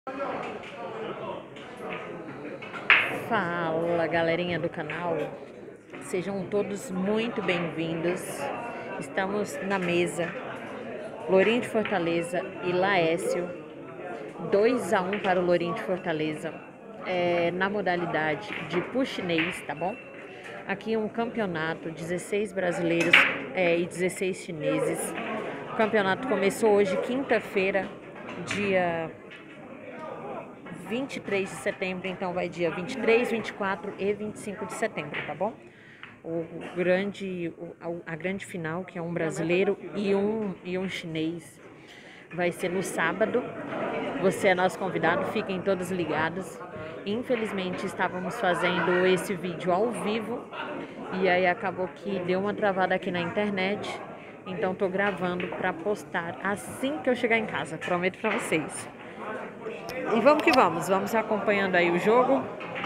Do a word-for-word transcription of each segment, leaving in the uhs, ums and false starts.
Fala, galerinha do canal, sejam todos muito bem-vindos. Estamos na mesa, Lourinho de Fortaleza e Laécio, dois a um para o Lourinho de Fortaleza, é, na modalidade de puxinês, tá bom? Aqui um campeonato, dezesseis brasileiros é, e dezesseis chineses. O campeonato começou hoje, quinta-feira, dia vinte e três de setembro, então vai dia vinte e três, vinte e quatro e vinte e cinco de setembro, tá bom? O grande, a grande final, que é um brasileiro e um, e um chinês, vai ser no sábado. Você é nosso convidado, fiquem todos ligados. Infelizmente estávamos fazendo esse vídeo ao vivo e aí acabou que deu uma travada aqui na internet, então tô gravando para postar assim que eu chegar em casa, prometo para vocês. E vamos que vamos, vamos acompanhando aí o jogo.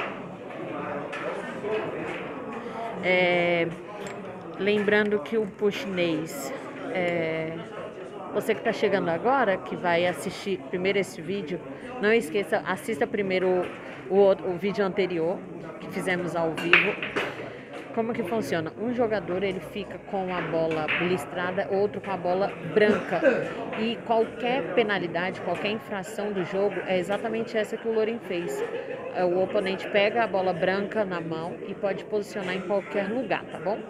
É, lembrando que o puxinês, é, você que está chegando agora, que vai assistir primeiro esse vídeo, não esqueça, assista primeiro o, o, o vídeo anterior que fizemos ao vivo. Como que funciona? Um jogador ele fica com a bola listrada, outro com a bola branca. E qualquer penalidade, qualquer infração do jogo é exatamente essa que o Lourinho fez. O oponente pega a bola branca na mão e pode posicionar em qualquer lugar, tá bom?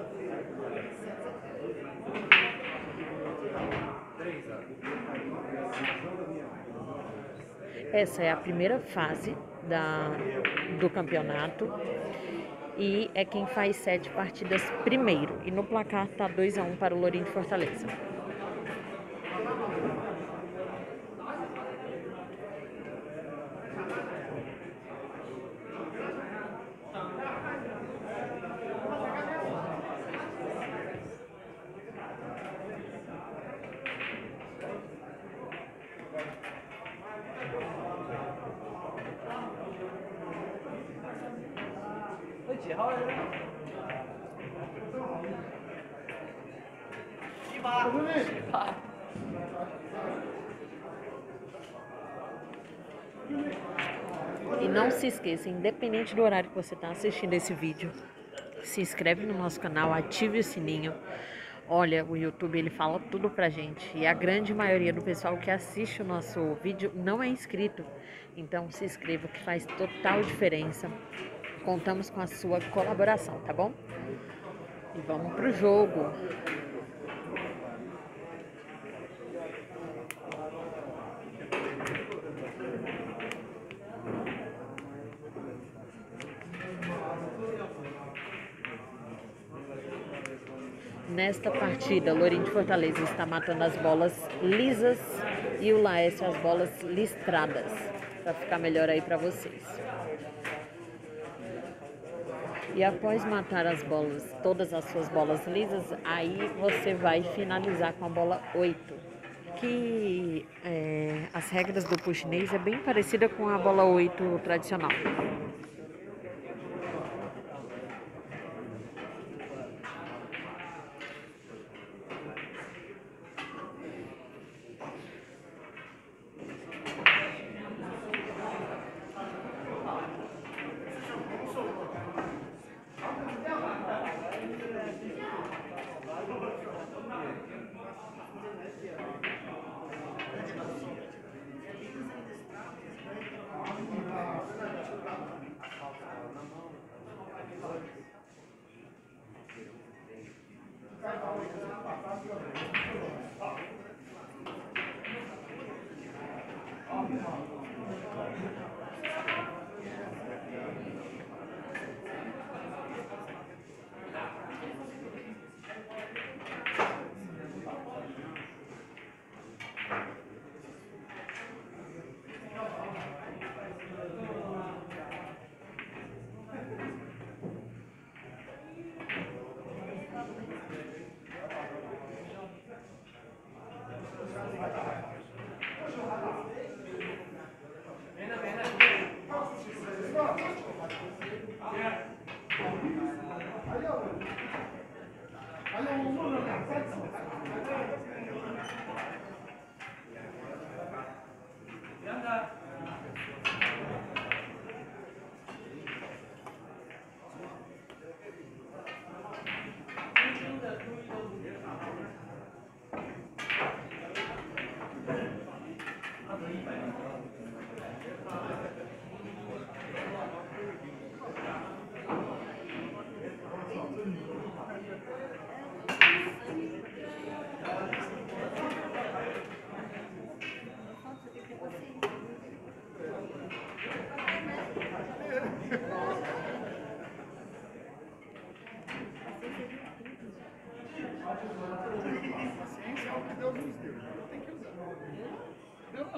Essa é a primeira fase da, do campeonato. E é quem faz sete partidas primeiro. E no placar tá dois a um para o Lourinho de Fortaleza. E não se esqueça, independente do horário que você está assistindo esse vídeo, se inscreve no nosso canal, ative o sininho. Olha, o YouTube ele fala tudo pra gente e a grande maioria do pessoal que assiste o nosso vídeo não é inscrito. Então se inscreva que faz total diferença. Contamos com a sua colaboração, tá bom? E vamos pro jogo. Nesta partida, o Lourinho de Fortaleza está matando as bolas lisas e o Laécio as bolas listradas, para ficar melhor aí para vocês. E após matar as bolas, todas as suas bolas lisas, aí você vai finalizar com a bola oito. Que é, as regras do puxinês é bem parecida com a bola oito tradicional.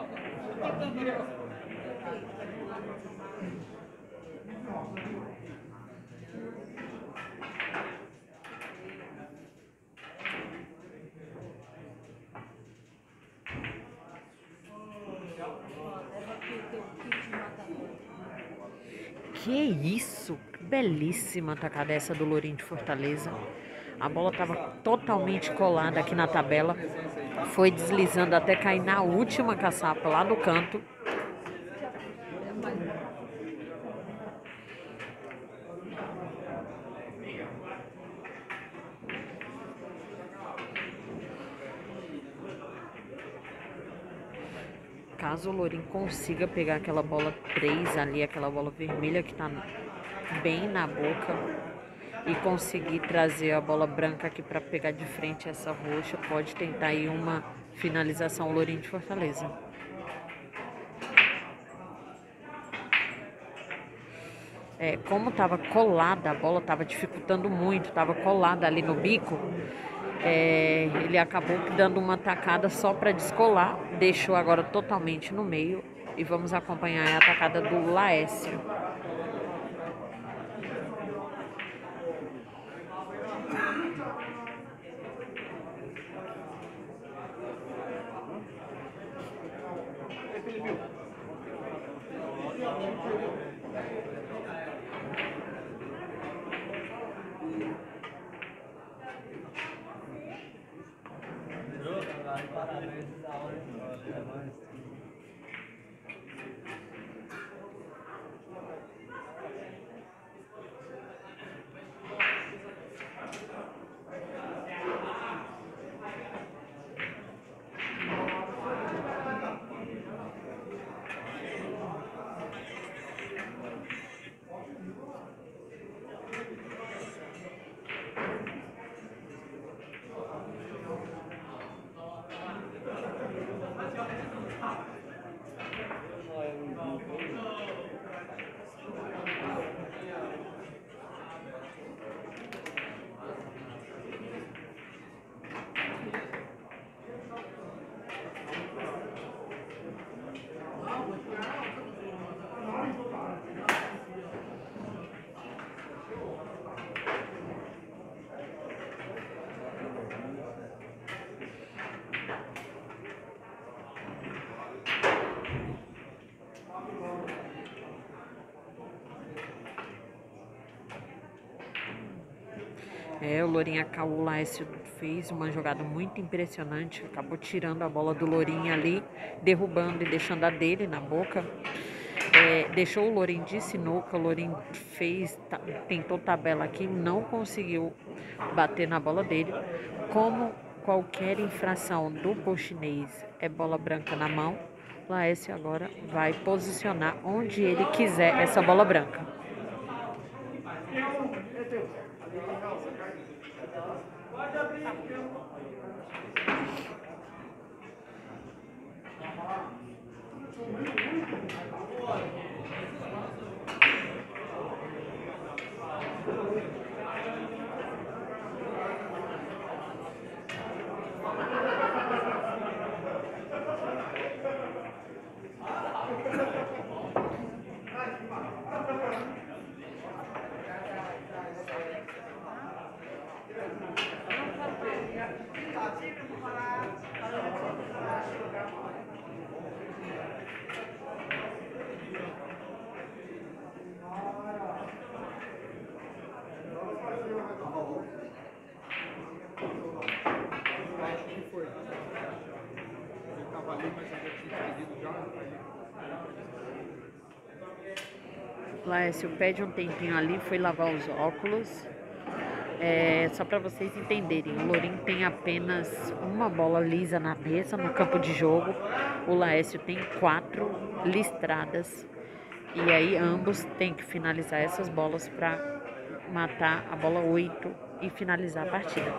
Que isso! Belíssima atacada essa do Lourinho de Fortaleza. A bola estava totalmente colada aqui na tabela. Foi deslizando até cair na última caçapa lá do canto. Caso o Lourinho consiga pegar aquela bola três ali, aquela bola vermelha que tá bem na boca, e conseguir trazer a bola branca aqui para pegar de frente essa roxa, pode tentar aí uma finalização ao Lourinho de Fortaleza. É, como estava colada, a bola estava dificultando muito, estava colada ali no bico, é, ele acabou dando uma tacada só para descolar, deixou agora totalmente no meio e vamos acompanhar a atacada do Laércio. É, o Lourinho o Laércio fez uma jogada muito impressionante, acabou tirando a bola do Lourinho ali, derrubando e deixando a dele na boca. É, deixou o Lourinho de sinuca, o Lourinho fez, tentou tabela aqui, não conseguiu bater na bola dele. Como qualquer infração do polchinês é bola branca na mão, o Laércio agora vai posicionar onde ele quiser essa bola branca. Pode abrir. Laércio pede um tempinho ali, foi lavar os óculos. É, só para vocês entenderem, o Lourinho tem apenas uma bola lisa na mesa no campo de jogo. O Laércio tem quatro listradas. E aí ambos têm que finalizar essas bolas para matar a bola oito e finalizar a partida.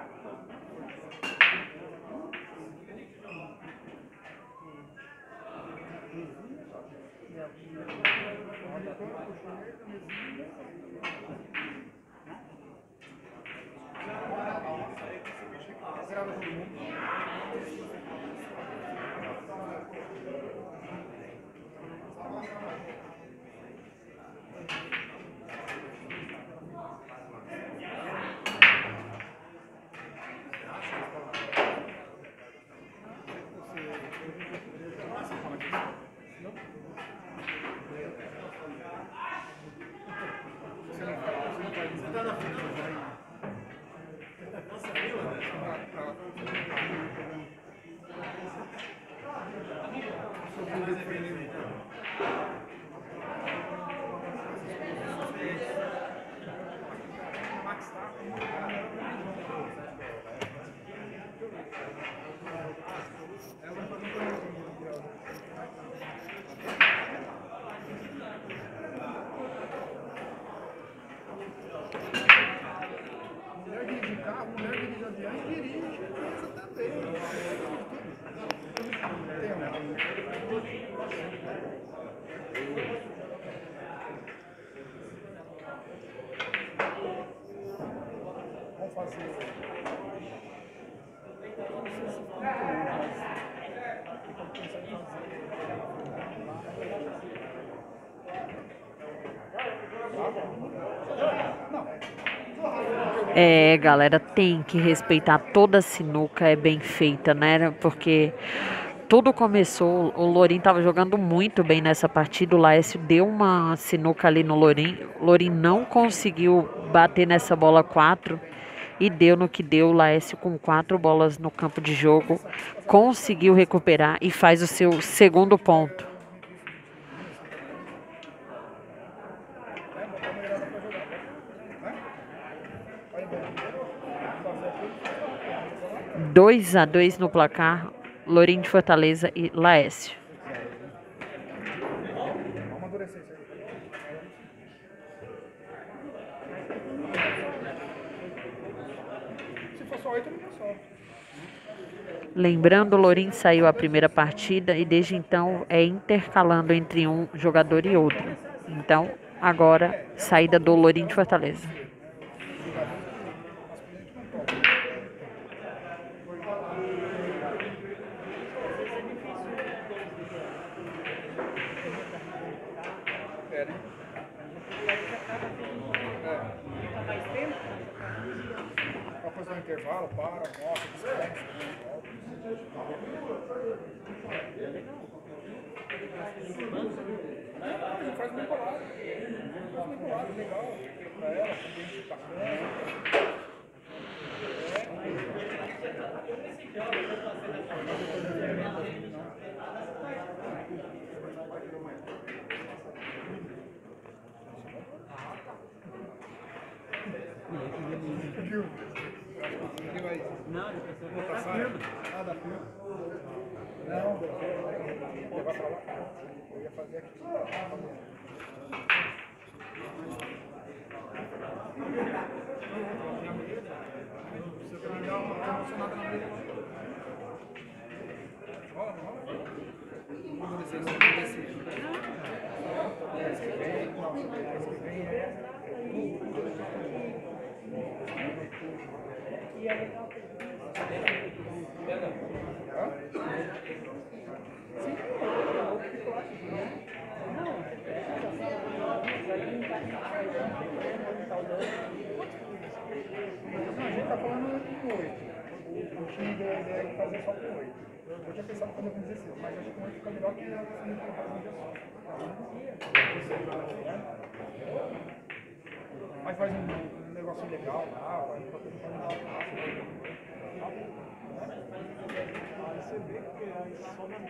Mulher dirige carro, mulher dirige avião e dirige coisa também. Vamos fazer. Não sei se ficou muito longe, mas eu tô pensando em fazer. Não. É, galera, tem que respeitar toda a sinuca, é bem feita, né? Porque tudo começou, o Lorin tava jogando muito bem nessa partida, o Laércio deu uma sinuca ali no Lorin, o Lorin não conseguiu bater nessa bola quatro e deu no que deu, o Laércio com quatro bolas no campo de jogo, conseguiu recuperar e faz o seu segundo ponto. dois a dois no placar, Lorin de Fortaleza e Laércio. Lembrando, o Lorin saiu a primeira partida e desde então é intercalando entre um jogador e outro. Então, agora, saída do Lorin de Fortaleza. Depois do intervalo, para, mostra, descansa, a gente faz uma embolada. Faz uma embolada legal pra ela, com identificação. Viu? Não, da firma. Ah, da firma. Não, levar pra lá. Eu ia fazer aqui. Você vai me dar uma promocionada na mesa. Rola, não rola? Vamos descer, vamos descer. Esse que vem, não, esse que vem é... E é legal. A gente tá falando com oito. O time deu a ideia de fazer só com oito. Eu tinha pensado em fazer com dezesseis, mas acho que com oito fica melhor que a gente tem que fazer um dia só. Mas faz um, um negócio legal lá, vai fazer um negócio fácil. Você vê que aí só na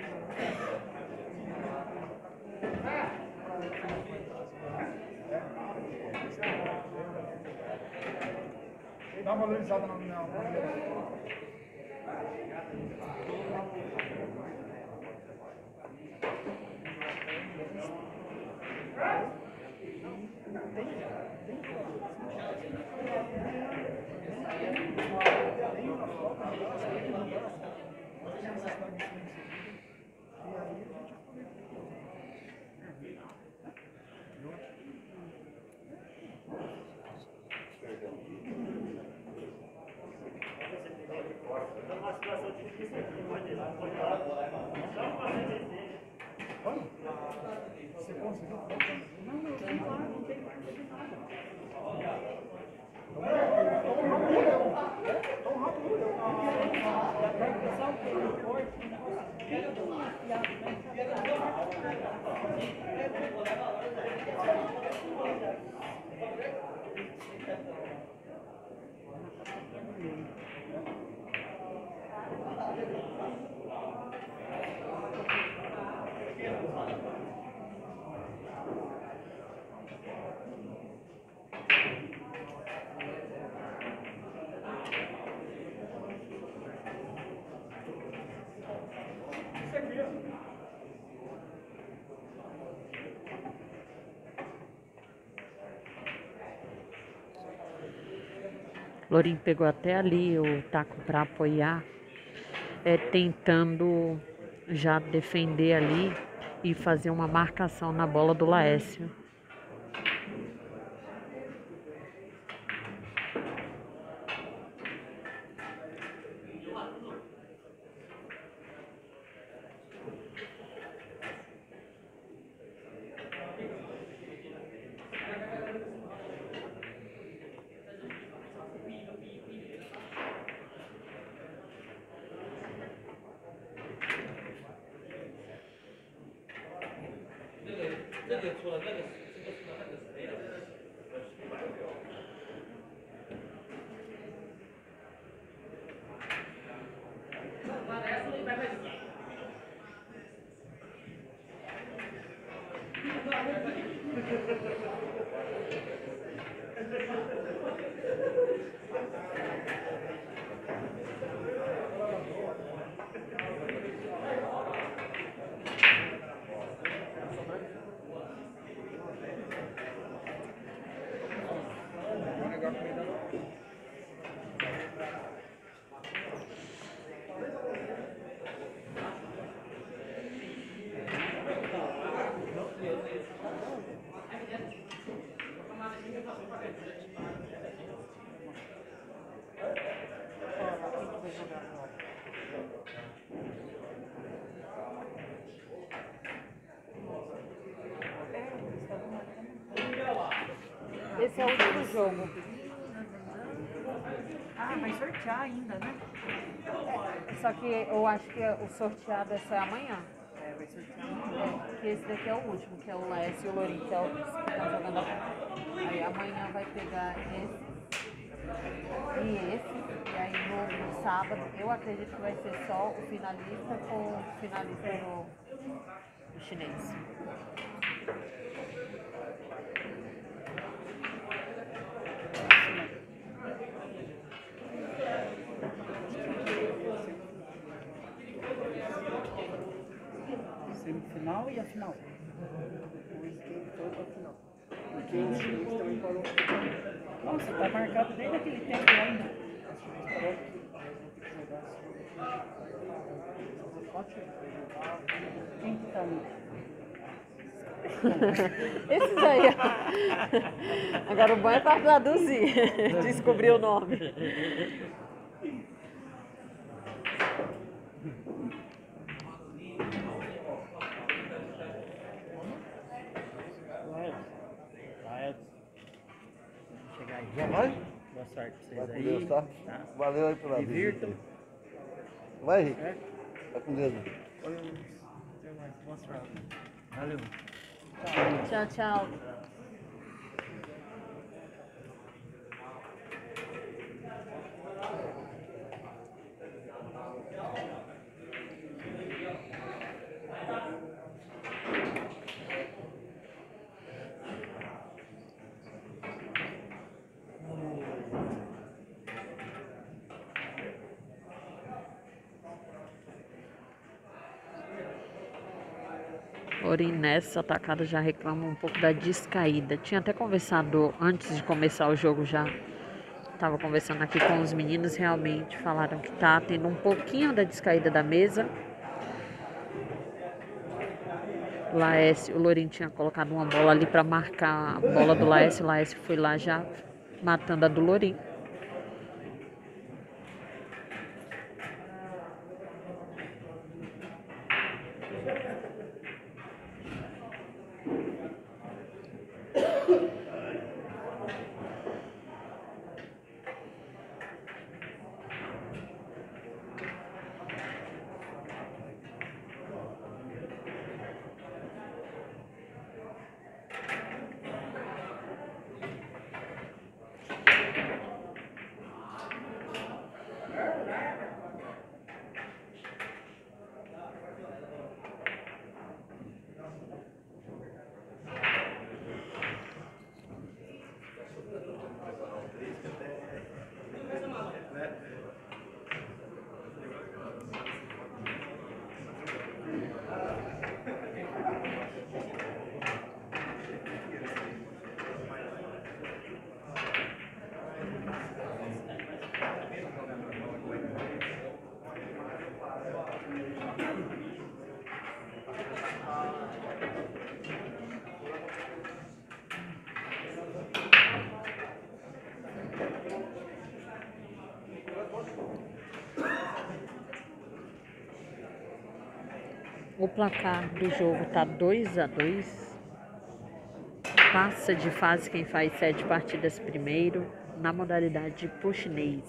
dá uma valorizada na minha. Você conseguiu? Não, não, tem lá, não tem mais, não tem nada. Tão rápido, vai começar o que? Corte, Lourinho pegou até ali o taco para apoiar, é, tentando já defender ali e fazer uma marcação na bola do Laércio. Esse é o último jogo. Ah, vai sortear ainda, né? Só que eu acho que o sorteado é só amanhã. É, vai sortear amanhã. É, porque esse daqui é o último, que é o Laércio e o Lourinho, que é o que estão jogando a final. Aí amanhã vai pegar esse e esse. E aí no, no sábado, eu acredito que vai ser só o finalista com o finalista no, no chinês. Semifinal e a final. Depois quem foi pra final. Porque o chinês também parou. Nossa, tá marcado desde aquele tempo ainda. O chinês parou porque eles vão ter que jogar assim. Quem que tá ali? Esses aí, ó. Agora o bom é para traduzir, descobrir o nome. Chegar aí. Já vai? Boa sorte pra Vai vocês com aí. Deus, tá? Tá? Valeu aí pela Divirtam. visita. Vai, Henrique. Certo? Vai com Deus. Oi, até mais. Boa sorte. Valeu. Tchau, tchau. Lourinho nessa atacada já reclama um pouco da descaída. Tinha até conversado antes de começar o jogo já. estava conversando aqui com os meninos, realmente falaram que tá tendo um pouquinho da descaída da mesa. Laércio, o Lourinho tinha colocado uma bola ali para marcar a bola do Laércio. O Laércio foi lá já matando a do Lourinho. O placar do jogo tá dois a dois. Passa de fase quem faz sete partidas primeiro na modalidade pro chinês.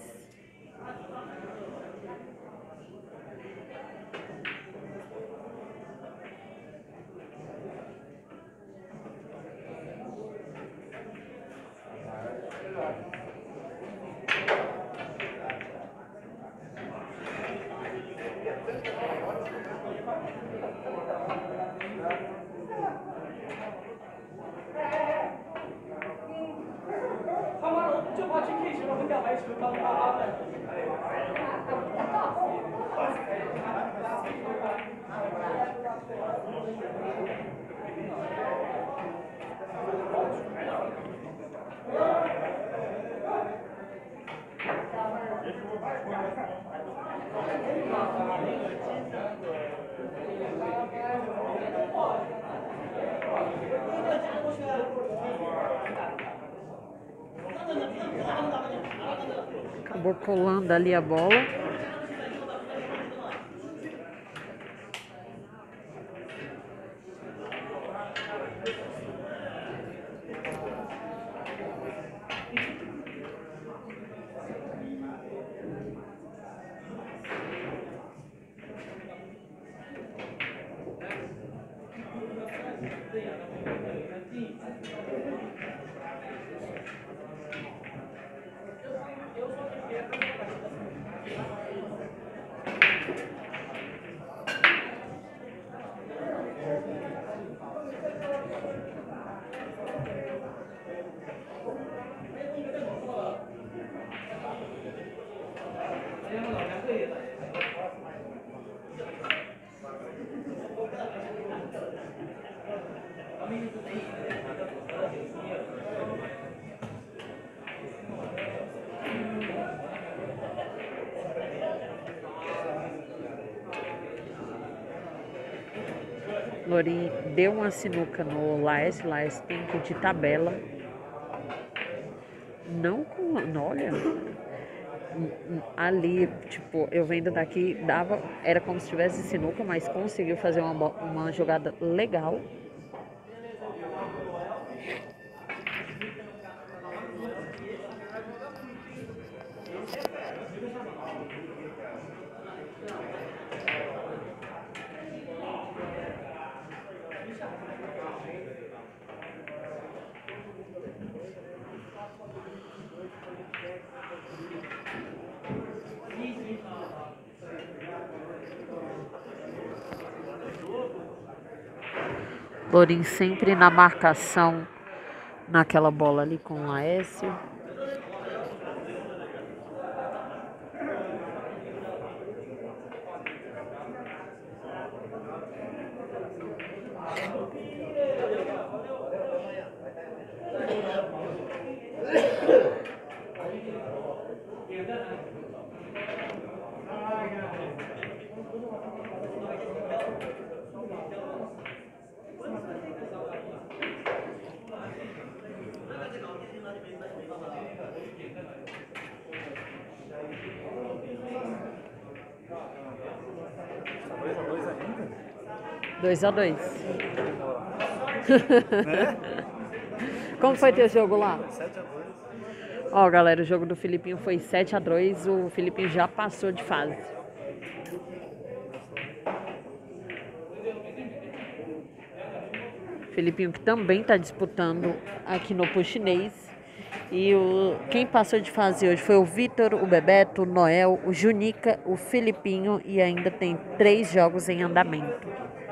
Acabou colando ali a bola. Lourinho deu uma sinuca no Laércio. Laércio tem que ir de tabela. Não com. Olha. Ali, tipo, eu vendo daqui, dava. Era como se tivesse sinuca, mas conseguiu fazer uma, uma jogada legal. Lourinho sempre na marcação naquela bola ali com o Laércio. dois a dois. Como foi teu jogo lá? sete a dois. Ó, galera, o jogo do Filipinho foi sete a dois. O Filipinho já passou de fase. Filipinho que também está disputando aqui no Puxinês. E o, quem passou de fase hoje foi o Vitor, o Bebeto, o Noel, o Junica, o Filipinho e ainda tem três jogos em andamento.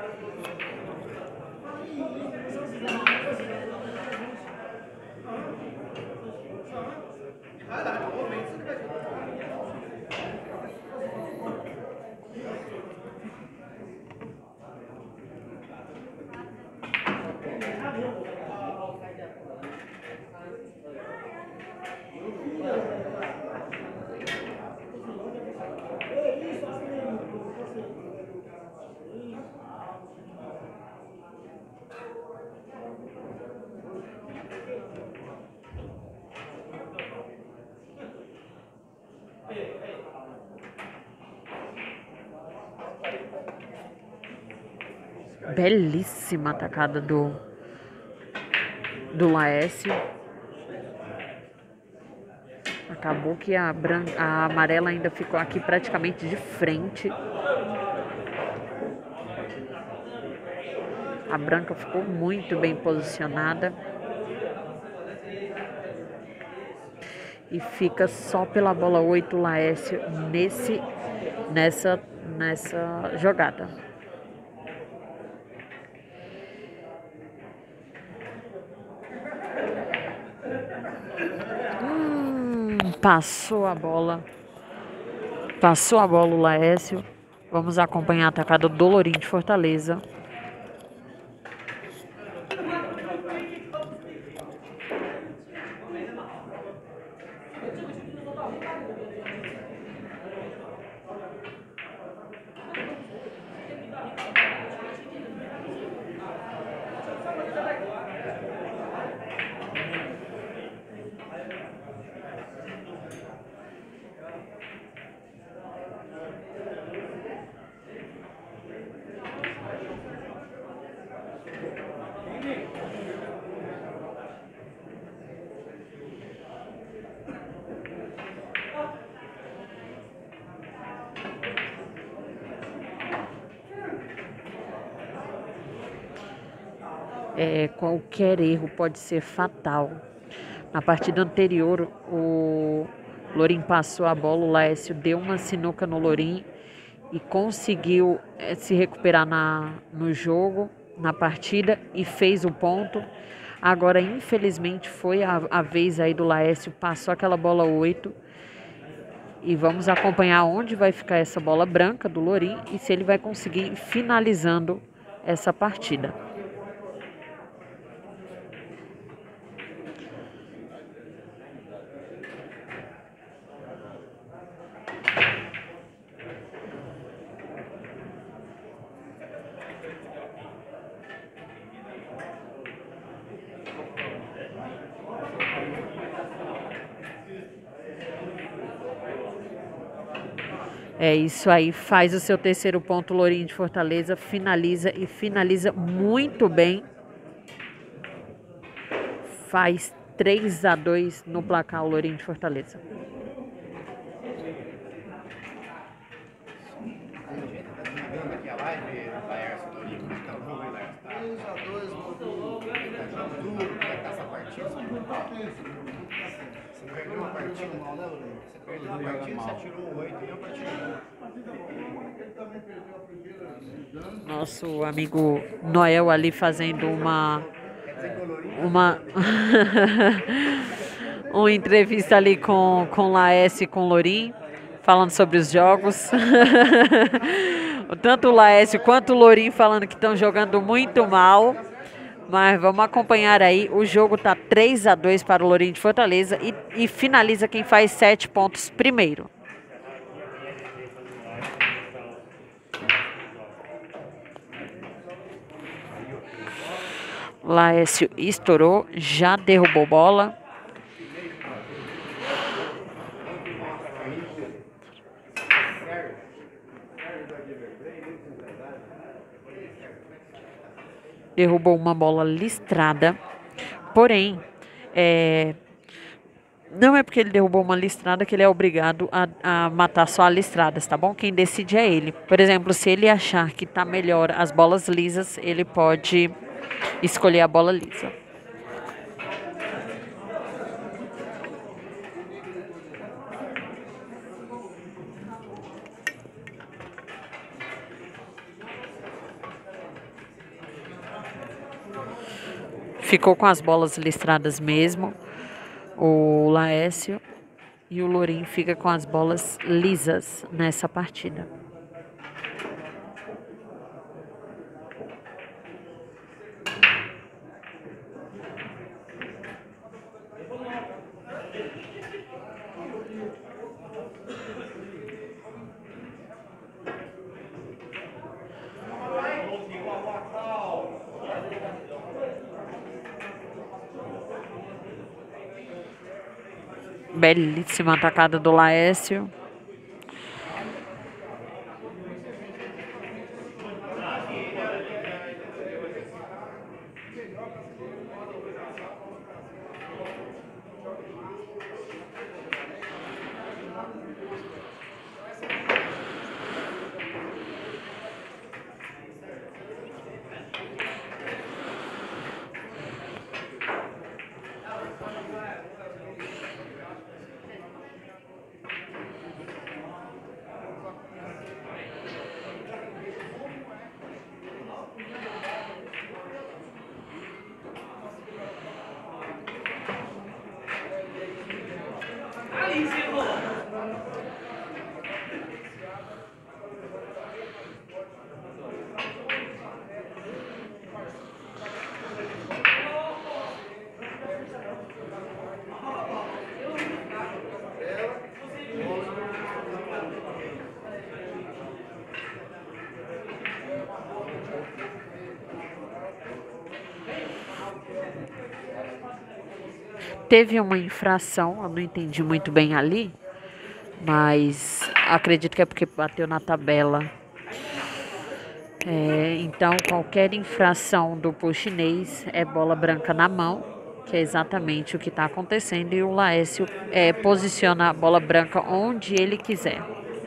Belíssima atacada do, do Laércio. Acabou que a, branca, a amarela ainda ficou aqui praticamente de frente. A branca ficou muito bem posicionada. E fica só pela bola oito o Laércio nesse, nessa, nessa jogada. Hum, passou a bola. Passou a bola o Laércio. Vamos acompanhar a atacada do Lourinho de Fortaleza. É, qualquer erro pode ser fatal. Na partida anterior, o Lourim passou a bola, o Laércio deu uma sinuca no Lourim e conseguiu é, se recuperar na, no jogo, na partida e fez o ponto. Agora, infelizmente, foi a, a vez aí do Laércio, passou aquela bola oito. E vamos acompanhar onde vai ficar essa bola branca do Lourim e se ele vai conseguir ir finalizando essa partida. É isso aí, faz o seu terceiro ponto, Lourinho de Fortaleza, finaliza e finaliza muito bem. Faz três a dois no placar o Lourinho de Fortaleza. Nosso amigo Noel ali fazendo uma uma uma entrevista ali com com Laércio e com Lourim, falando sobre os jogos. Tanto o Laércio quanto o Lourim falando que estão jogando muito mal. Mas vamos acompanhar aí. O jogo tá três a dois para o Lourinho de Fortaleza e, e finaliza quem faz sete pontos primeiro. Laércio estourou, já derrubou bola. Derrubou uma bola listrada. Porém, é, não é porque ele derrubou uma listrada que ele é obrigado a, a matar só as listradas, tá bom? Quem decide é ele. Por exemplo, se ele achar que tá melhor as bolas lisas, ele pode escolher a bola lisa. Ficou com as bolas listradas mesmo, o Laércio, e o Lourinho fica com as bolas lisas nessa partida. Belíssima atacada do Laércio. Teve uma infração, eu não entendi muito bem ali, mas acredito que é porque bateu na tabela. É, então, qualquer infração do pool chinês é bola branca na mão, que é exatamente o que está acontecendo, e o Laércio é, posiciona a bola branca onde ele quiser.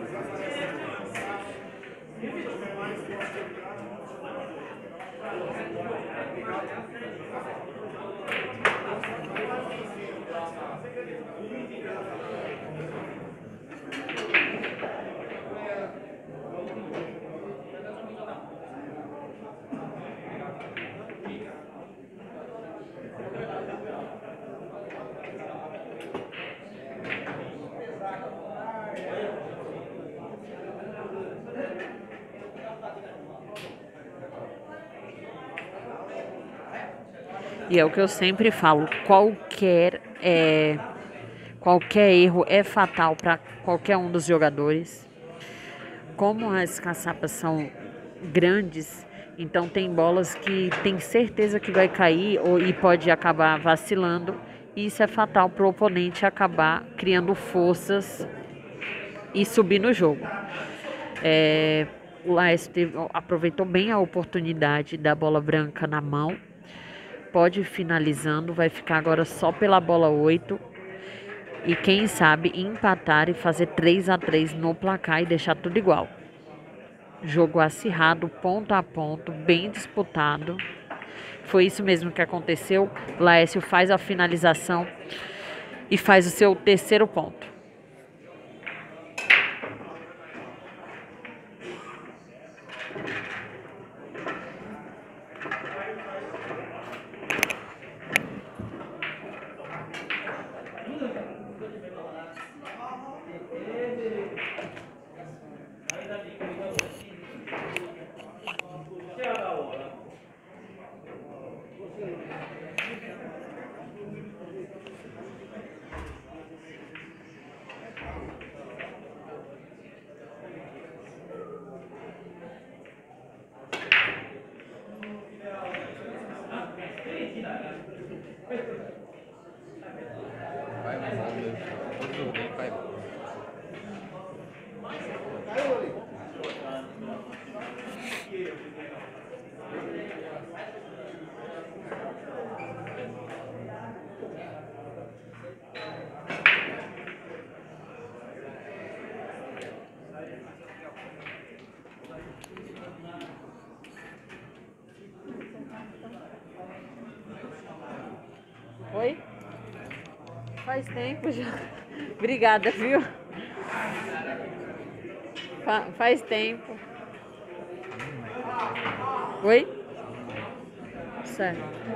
E é o que eu sempre falo, qualquer, é, qualquer erro é fatal para qualquer um dos jogadores. Como as caçapas são grandes, então tem bolas que tem certeza que vai cair ou, e pode acabar vacilando. E isso é fatal para o oponente acabar criando forças e subir no jogo. É, o Laércio teve, aproveitou bem a oportunidade da bola branca na mão. Pode ir finalizando, vai ficar agora só pela bola oito. E quem sabe empatar e fazer três a três no placar e deixar tudo igual. Jogo acirrado, ponto a ponto, bem disputado. Foi isso mesmo que aconteceu. Laércio faz a finalização e faz o seu terceiro ponto. Faz tempo já. Obrigada, viu? Fa faz tempo. Oi? Certo.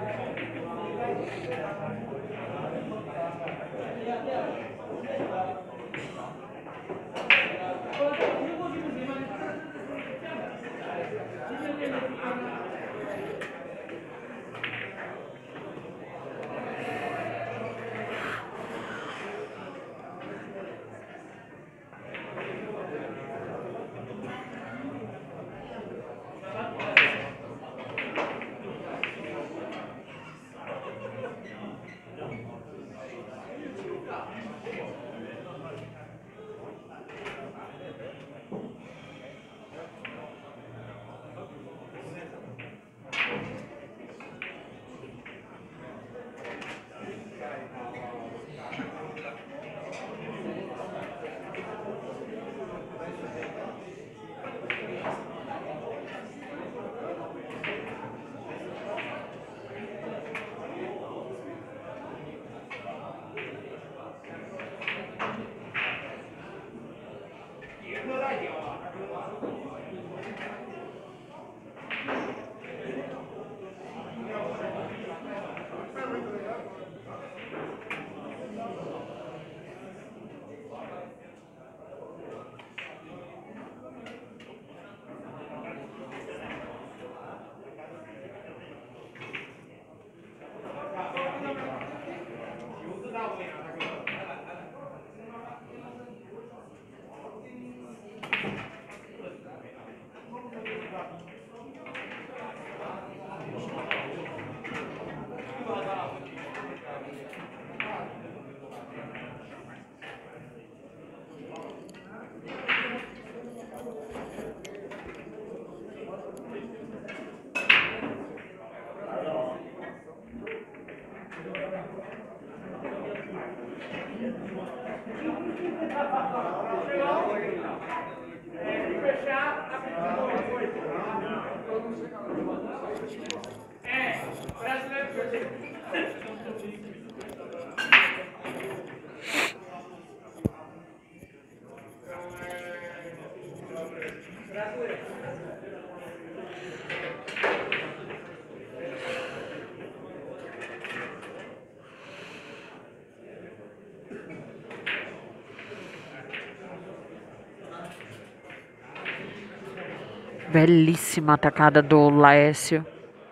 Belíssima atacada do Laércio.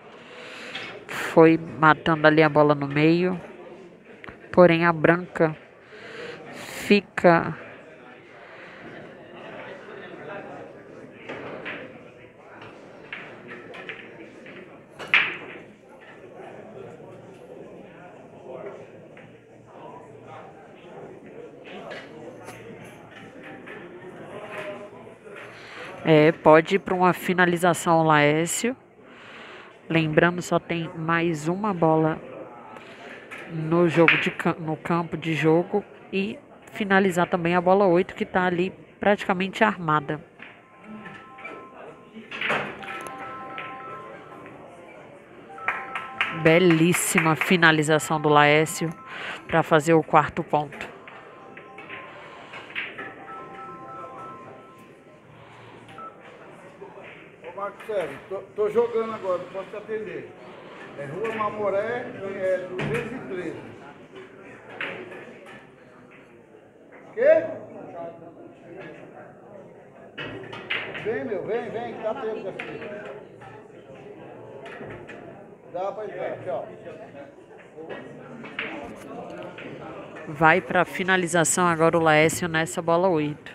Foi matando ali a bola no meio. Porém a branca fica... É, pode ir para uma finalização o Laércio. Lembrando, só tem mais uma bola no jogo de no campo de jogo e finalizar também a bola oito, que está ali praticamente armada. Belíssima finalização do Laércio para fazer o quarto ponto. Ô Marcos Sérgio, tô, tô jogando agora, não posso te atender. É Rua Mamoré, é duzentos e treze. Quê? Vem, meu, vem, vem, que tá tempo daqui. Dá pra entrar, tchau. Vai para finalização agora o Laércio nessa bola oito.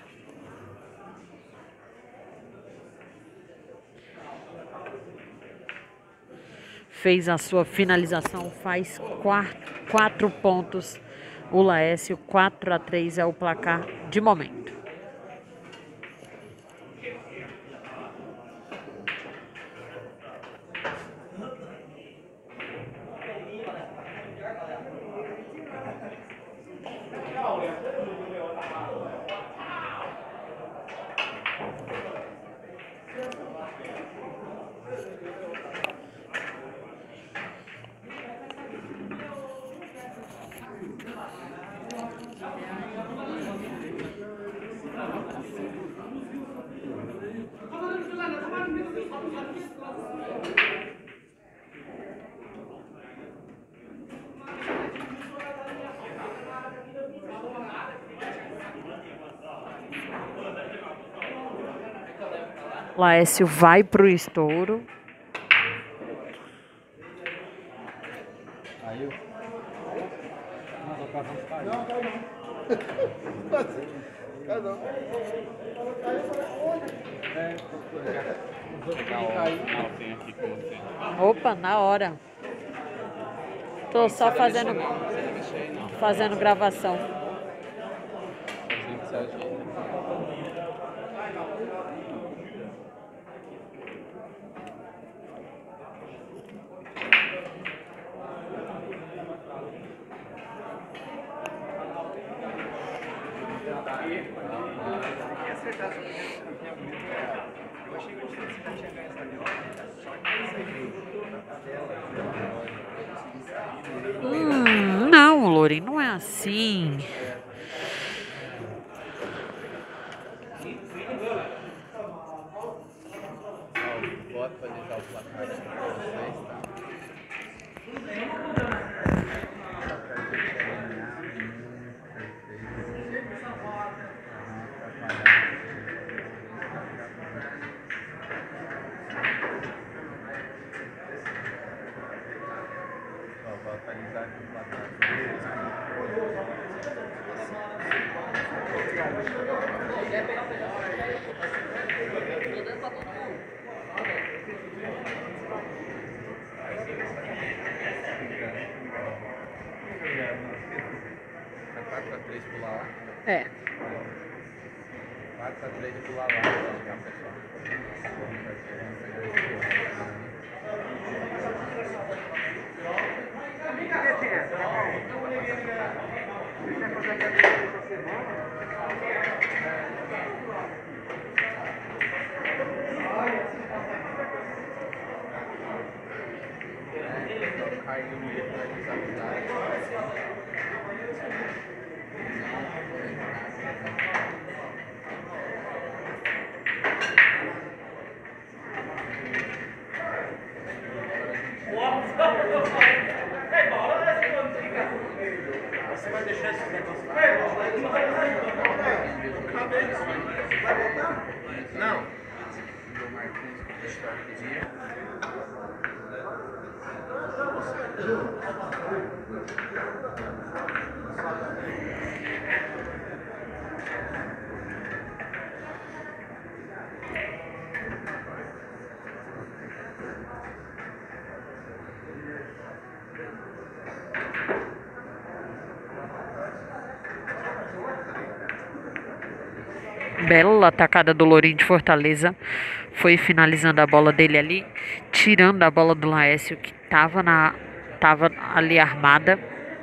Fez a sua finalização, faz quatro, quatro pontos. O Laércio, quatro a três é o placar de momento. Laércio vai pro estouro. Caiu? Não, tô cavando caiu. Não, caiu não. Caiu não. É, os outros que caíram. Tem aqui com você. Opa, na hora. Tô só fazendo, Não precisa mexer aí, não. fazendo gravação. Assim que você ajeita. Hum, não, Lori, não é assim. Ó, bota pra deixar o placar aqui pra vocês, tá? Ó, vou atualizar aqui o placar. quatro a três pular lá. É. quatro a três pular lá. Tá, pessoal? Caiu no livro para desavisar. Você vai deixar esse negócio lá? Não. O Marquinhos que o pessoal queria. Bela atacada do Lourinho de Fortaleza. Foi finalizando a bola dele ali, tirando a bola do Laércio, que tava, na, tava ali armada.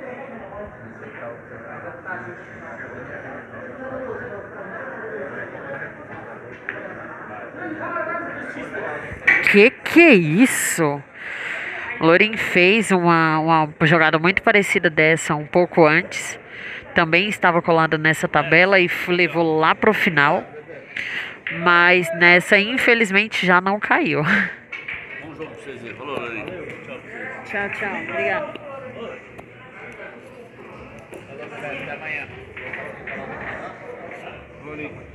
Que que é isso? Lourinho fez uma, uma jogada muito parecida dessa um pouco antes. Também estava colado nessa tabela e levou lá pro final. Mas nessa, infelizmente, já não caiu. Bom jogo pra vocês aí. Falou, Lourinho. Tchau, tchau. Obrigado. Até amanhã. Lourinho.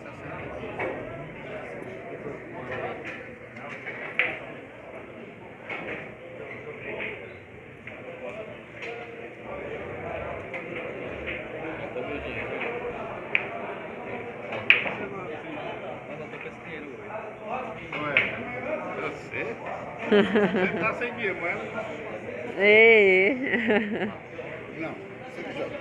Você? Você tá sem dinheiro, mas... Ei. Não, você que joga.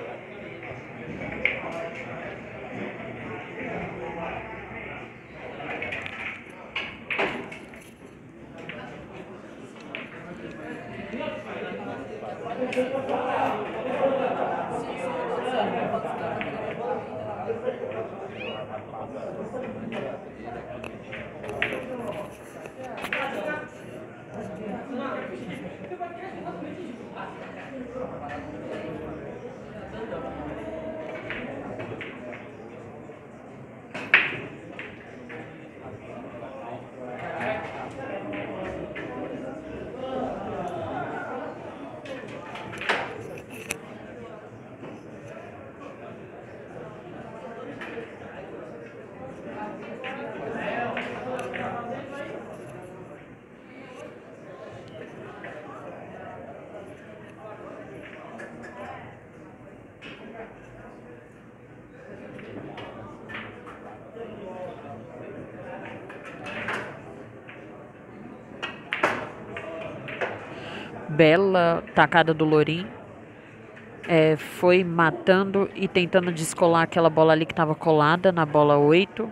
Bela tacada do Lourinho. É, foi matando e tentando descolar aquela bola ali que estava colada na bola oito.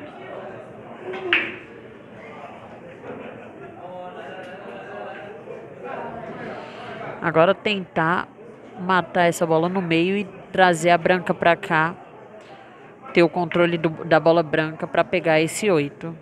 Agora tentar matar essa bola no meio e trazer a branca para cá. Ter o controle do, da bola branca para pegar esse oito.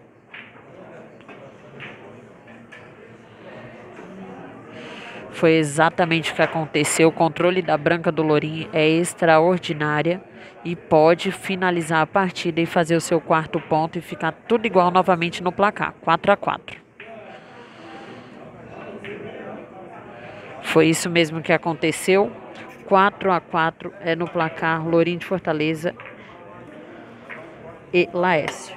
Foi exatamente o que aconteceu. O controle da branca do Lourinho é extraordinária e pode finalizar a partida e fazer o seu quarto ponto e ficar tudo igual novamente no placar, quatro a quatro. Foi isso mesmo que aconteceu. quatro a quatro é no placar Lourinho de Fortaleza e Laércio.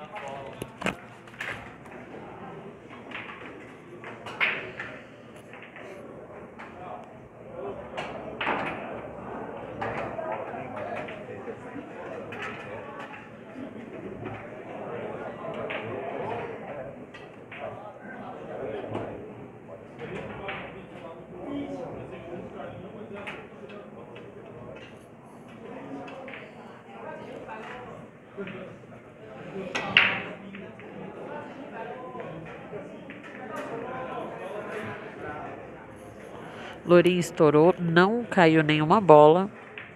Lourinho estourou, não caiu nenhuma bola.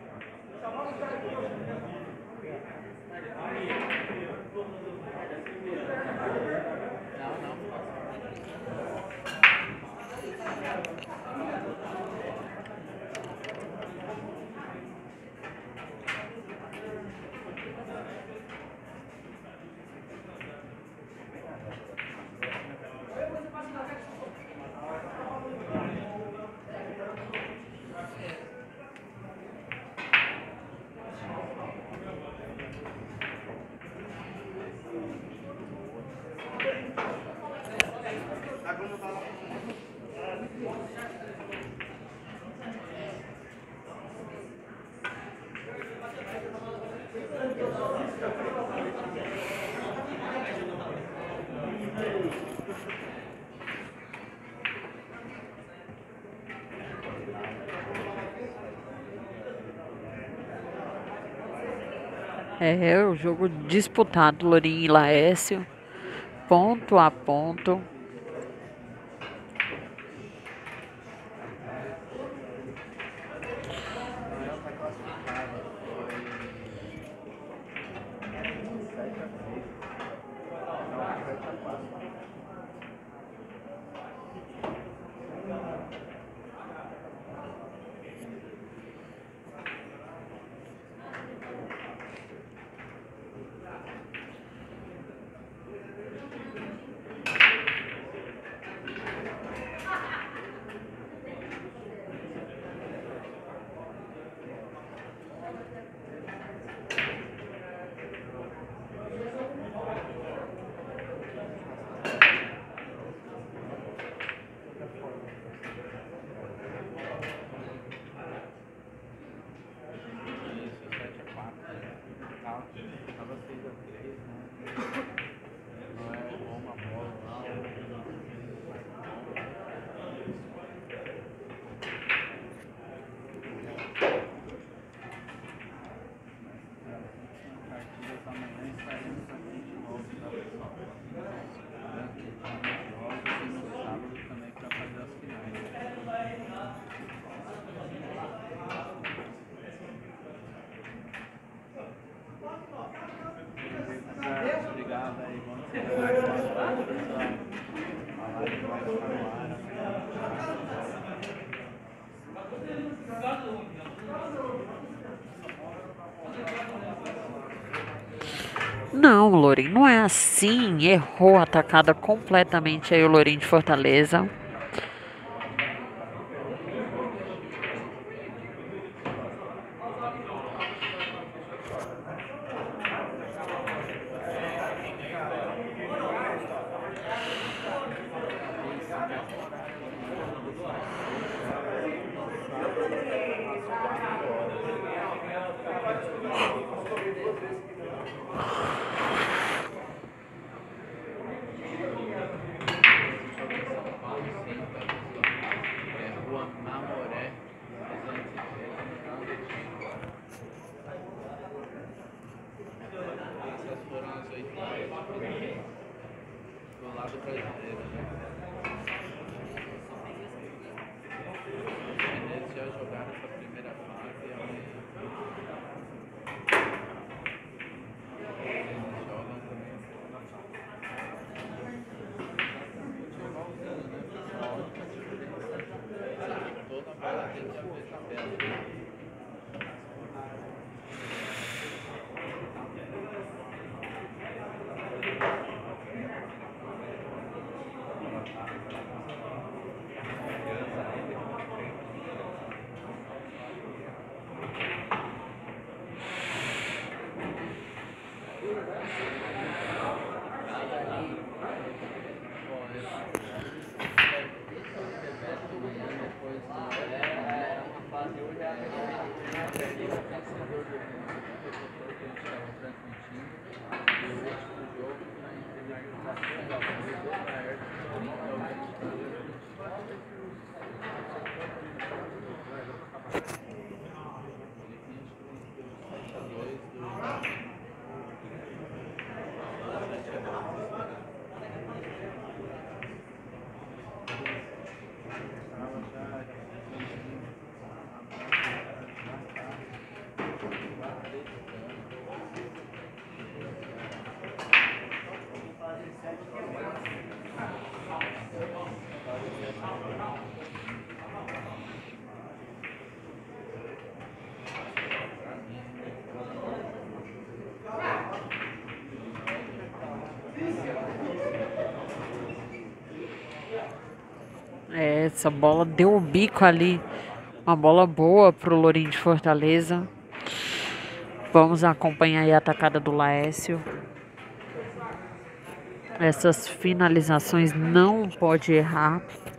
É o jogo disputado, Lourinho e Laércio, ponto a ponto. Não, Lourinho, não é assim. Errou a atacada completamente aí o Lourinho de Fortaleza. brasileiro, né? Os chineses já jogaram essa primeira fase há um eles jogam também. Igualzinho, né? A única diferença é que toda bola tem que haver tabela. É, essa bola deu o bico ali. Uma bola boa pro Lourinho de Fortaleza. Vamos acompanhar aí a atacada do Laércio. Essas finalizações não pode errar.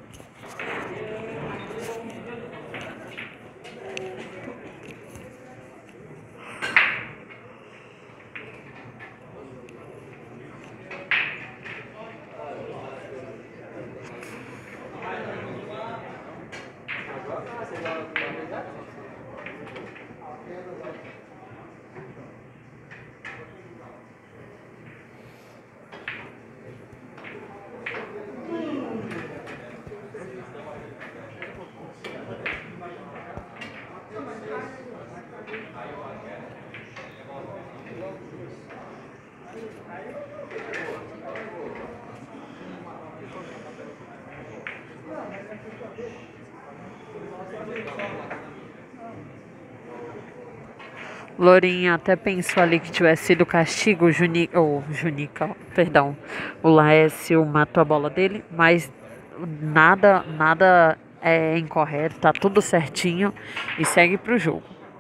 Lourinho até pensou ali que tivesse sido castigo, o Junica, oh, Junica, perdão, o Laércio matou a bola dele, mas nada, nada é incorreto, tá tudo certinho e segue pro jogo.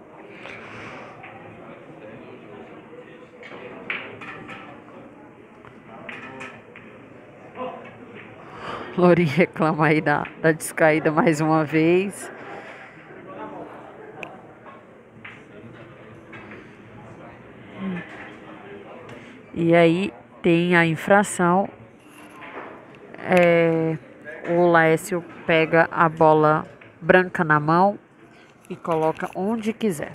Lourinho reclama aí da, da descaída mais uma vez. E aí tem a infração. É, o Laércio pega a bola branca na mão e coloca onde quiser.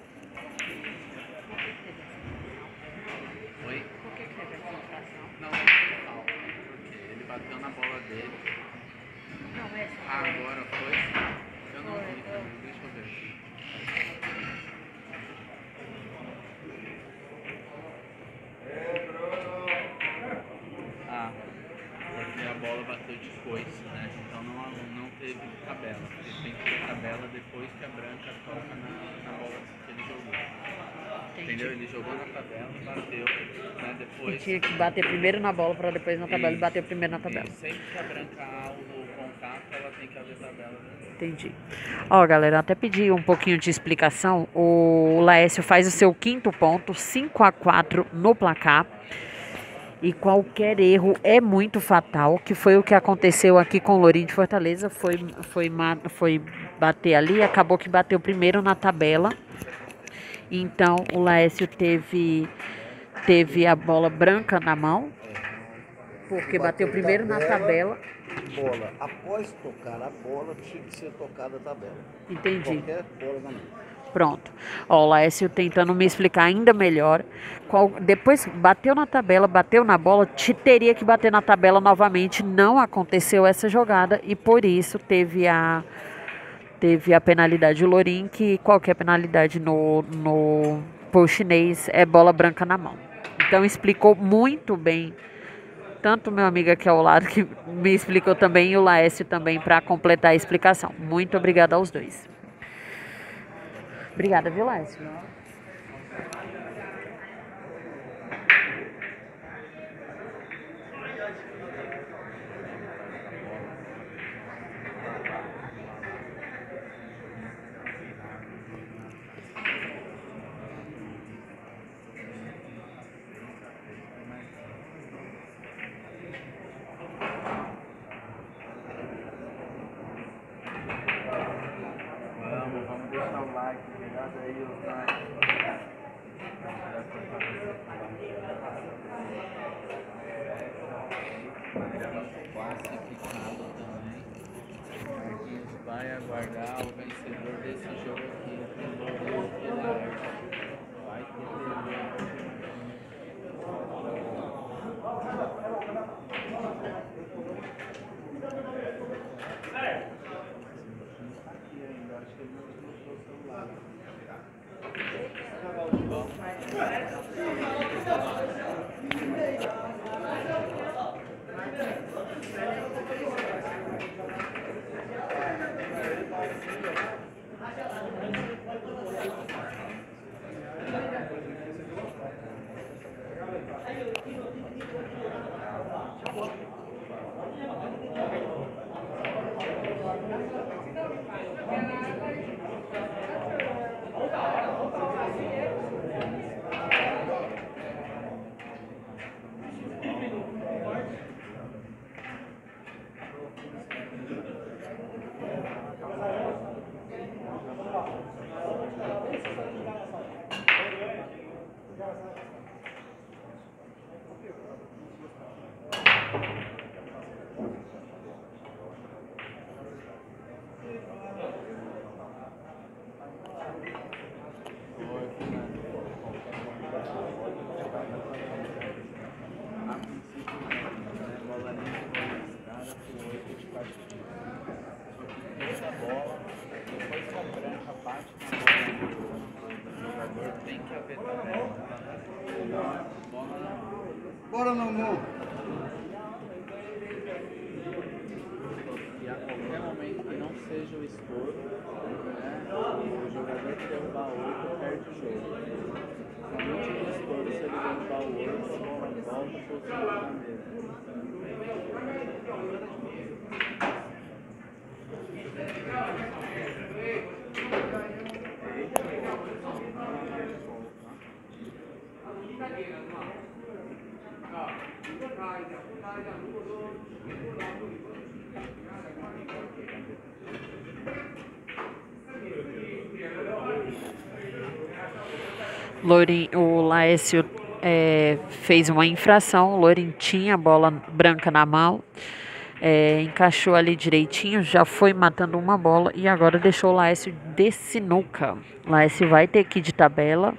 Oi? Por que teve essa infração? Não, não foi falta, porque ele bateu na bola dele. Não, essa Agora foi? Eu não vi, deixa eu ver. Ah, porque a bola bateu de foice, né? Então não, não teve tabela. Porque tem que ter tabela depois que a branca toca na, na bola que ele jogou. Entendeu? Ele jogou na tabela, bateu, né? Depois. E tinha que bater primeiro na bola para depois na tabela e bater primeiro na tabela. E sempre que a branca alvo o contato, ela tem que haver tabela. Entendi. Ó, galera, até pedi um pouquinho de explicação. O Laércio faz o seu quinto ponto, cinco a quatro no placar. E qualquer erro é muito fatal, que foi o que aconteceu aqui com o Lourinho de Fortaleza. Foi, foi, foi bater ali, acabou que bateu primeiro na tabela. Então o Laércio teve, teve a bola branca na mão, porque bateu primeiro na tabela. Bola, após tocar a bola, tinha que ser tocada a tabela. Entendi. Qualquer bola na mão. Pronto. Ó, o Laércio tentando me explicar ainda melhor. Qual, depois bateu na tabela, bateu na bola, te teria que bater na tabela novamente. Não aconteceu essa jogada e por isso teve a teve a penalidade do Lourinho, que qualquer penalidade no, no pro chinês é bola branca na mão. Então explicou muito bem. Tanto meu amigo aqui ao lado que me explicou também e o Laércio também para completar a explicação. Muito obrigada aos dois. Obrigada, viu, Laércio? Vamos, vamos deixar o like, obrigado aí, o like. Classificado também. Marquinhos vai aguardar o vencedor desse jogo aqui, entre Lourinho e Laércio. Vai ter Bora, meu amor. E a qualquer momento que não seja o estorvo, né, o jogador que derrubar o outro perde o jogo. Somente o estorvo, se ele derrubar o outro, a bola volta para o segundo na mesa. Lourinho, o Laércio é, fez uma infração, o Lourinho tinha a bola branca na mão, é, encaixou ali direitinho, já foi matando uma bola e agora deixou o Laércio de sinuca. O Laércio vai ter que ir de tabela.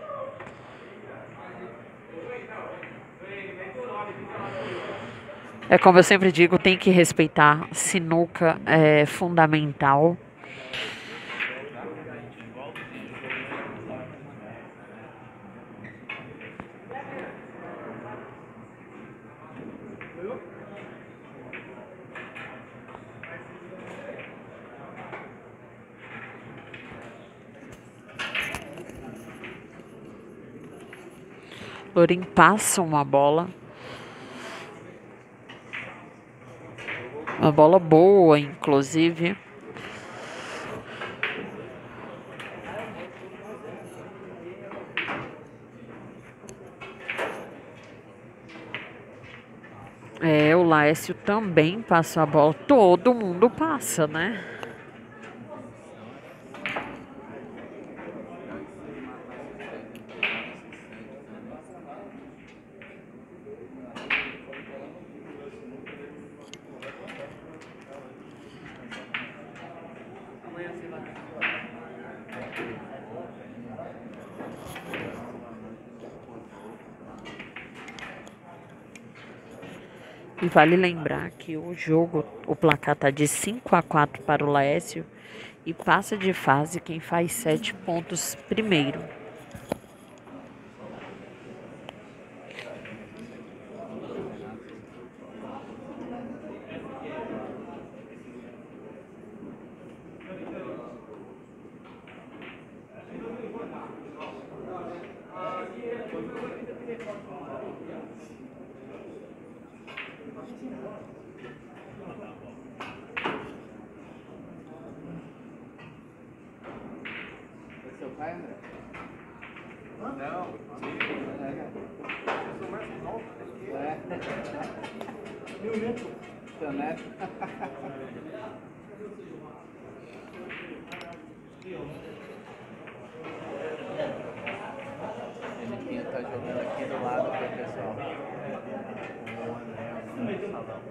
É como eu sempre digo, tem que respeitar, sinuca é fundamental. Lourinho passa uma bola. Uma bola boa, inclusive. É, o Laércio também passa a bola. Todo mundo passa, né? E vale lembrar que o jogo, o placar tá de cinco a quatro para o Laésio e passa de fase quem faz sete pontos primeiro. É seu pai, André? Não. Eu sou mais novo. É. Meu neto. Seu neto? Felipe tá jogando aqui do lado pro pessoal. O André no salão.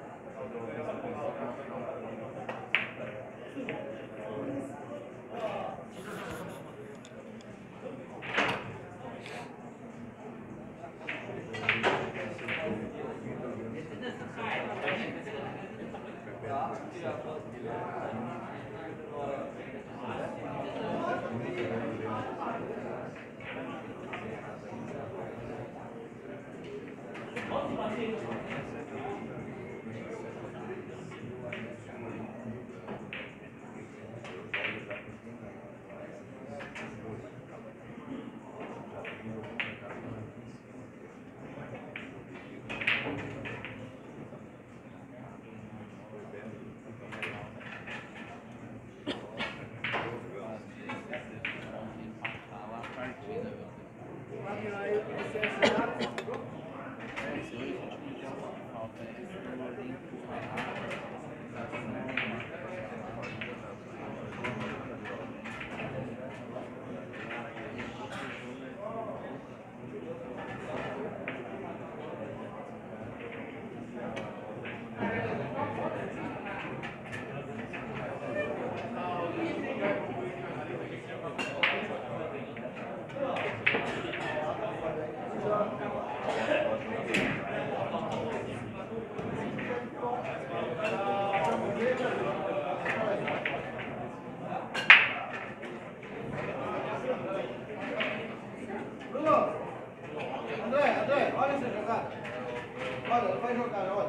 André, André, olha essa jogada. Olha, vai jogar, olha.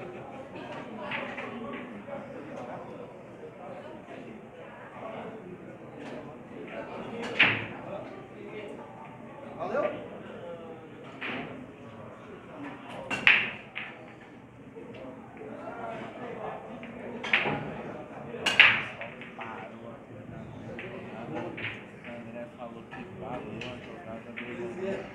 Valeu? O André falou que parou a jogada do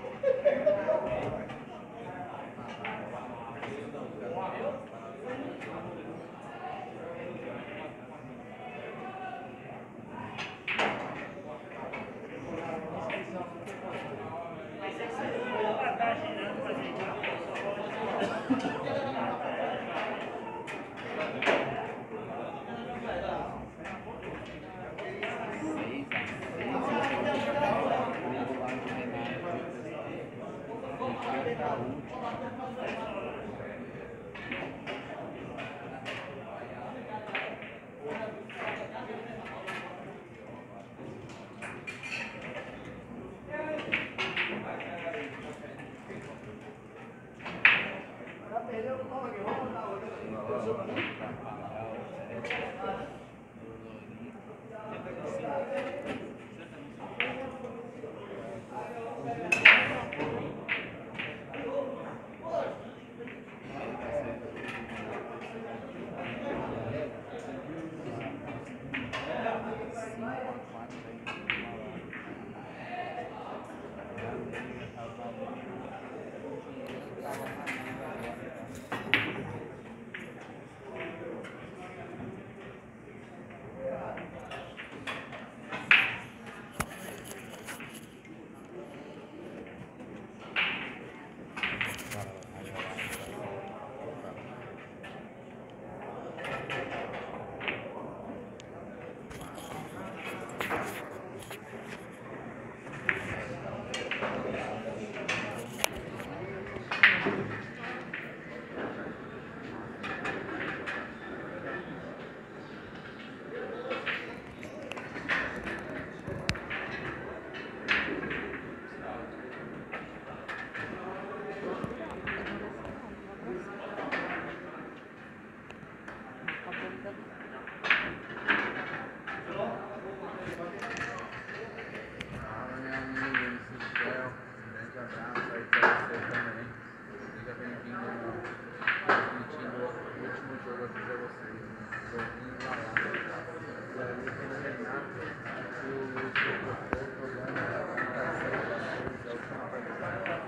Fala, meu amigo, M C Céu. Um grande abraço aí pra você também. Seja bem-vindo ao transmitindo o último jogo aqui pra vocês. Né? Joguinho lá lá. E aí tem o Renato e o Luiz Cocô jogando a última partida.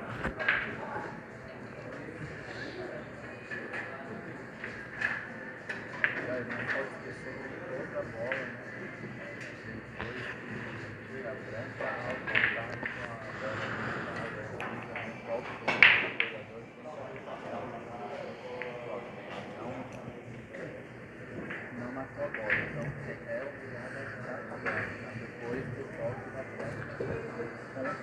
E aí, não pode esquecer de toda a bola, né? Depois, a branca, ao contato com a bola no lado, qual que é o jogador que tem que apostar não matou a bola. Então, é obrigado a jogar com a bola. Depois do toque da bola.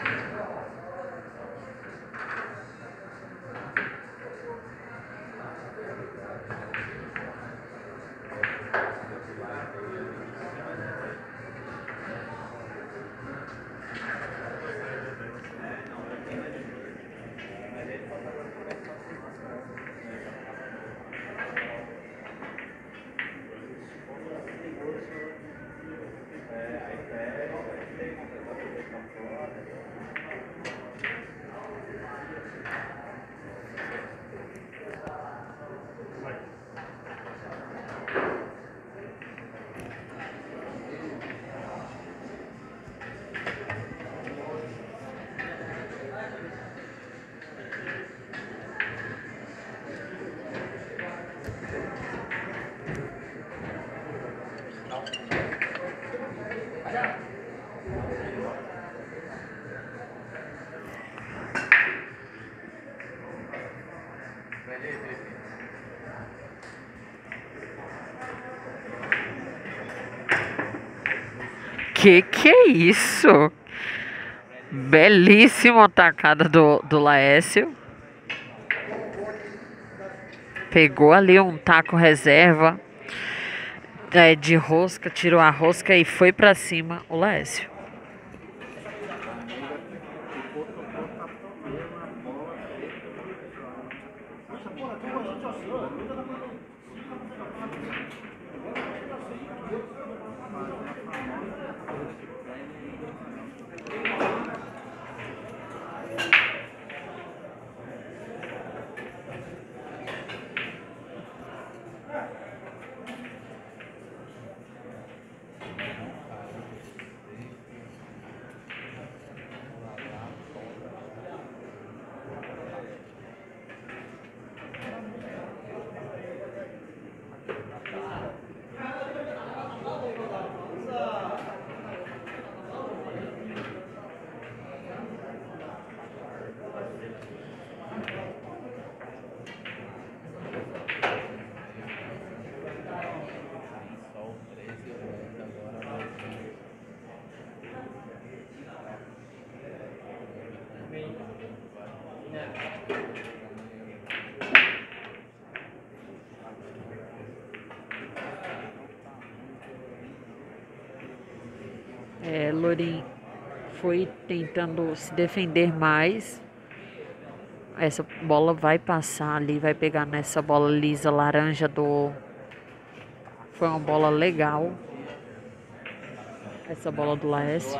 Que que é isso? Belíssima atacada do, do Laércio. Pegou ali um taco reserva é, de rosca, tirou a rosca e foi pra cima o Laércio. É, Lorin foi tentando se defender mais. Essa bola vai passar ali, vai pegar nessa bola lisa laranja do... Foi uma bola legal. Essa bola do Laércio.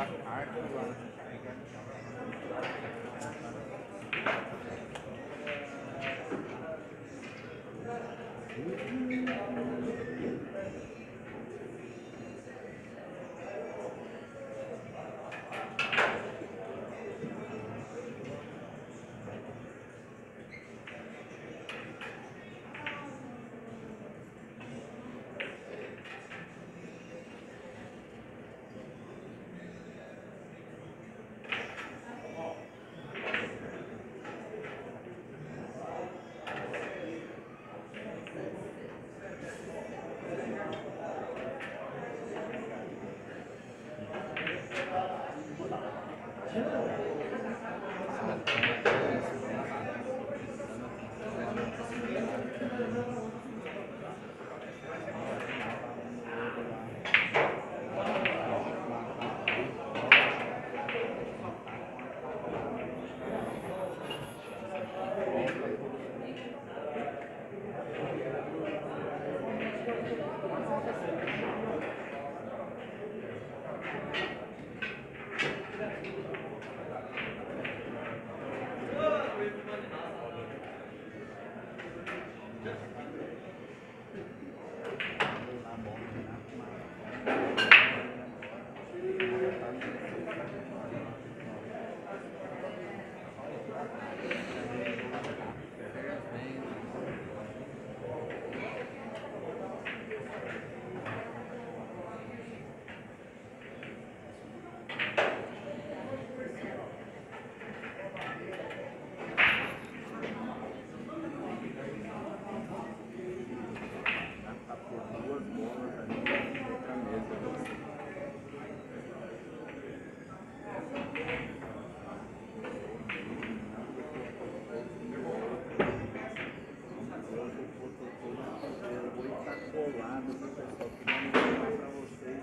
colado, viu, pessoal? Queria mostrar pra vocês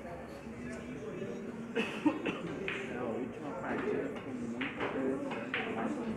aqui. A última partida ficou muito interessante.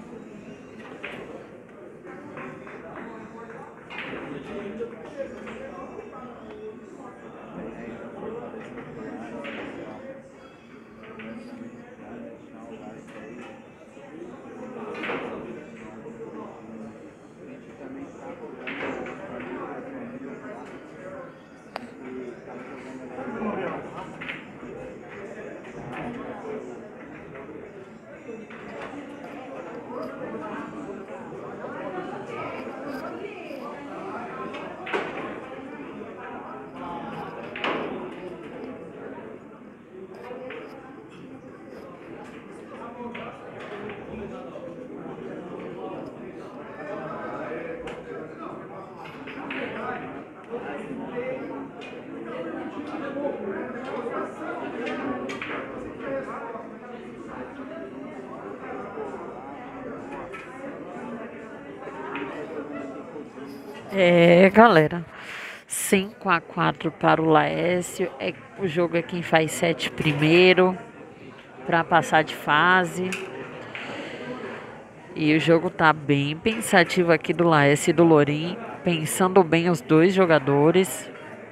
É, galera, cinco a quatro para o Laércio. É, o jogo é quem faz sete primeiro para passar de fase. E o jogo tá bem pensativo aqui do Laércio e do Lorim, pensando bem os dois jogadores.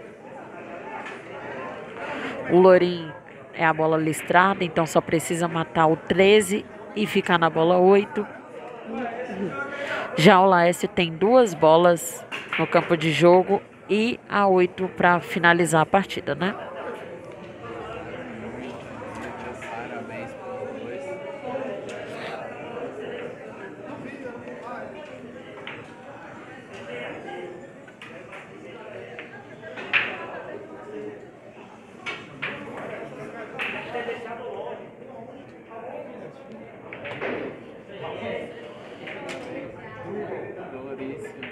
O Lorim é a bola listrada, então só precisa matar o treze e ficar na bola oito. Já o Laércio tem duas bolas no campo de jogo e a oito para finalizar a partida, né? Parabéns pros dois. Doloríssimo.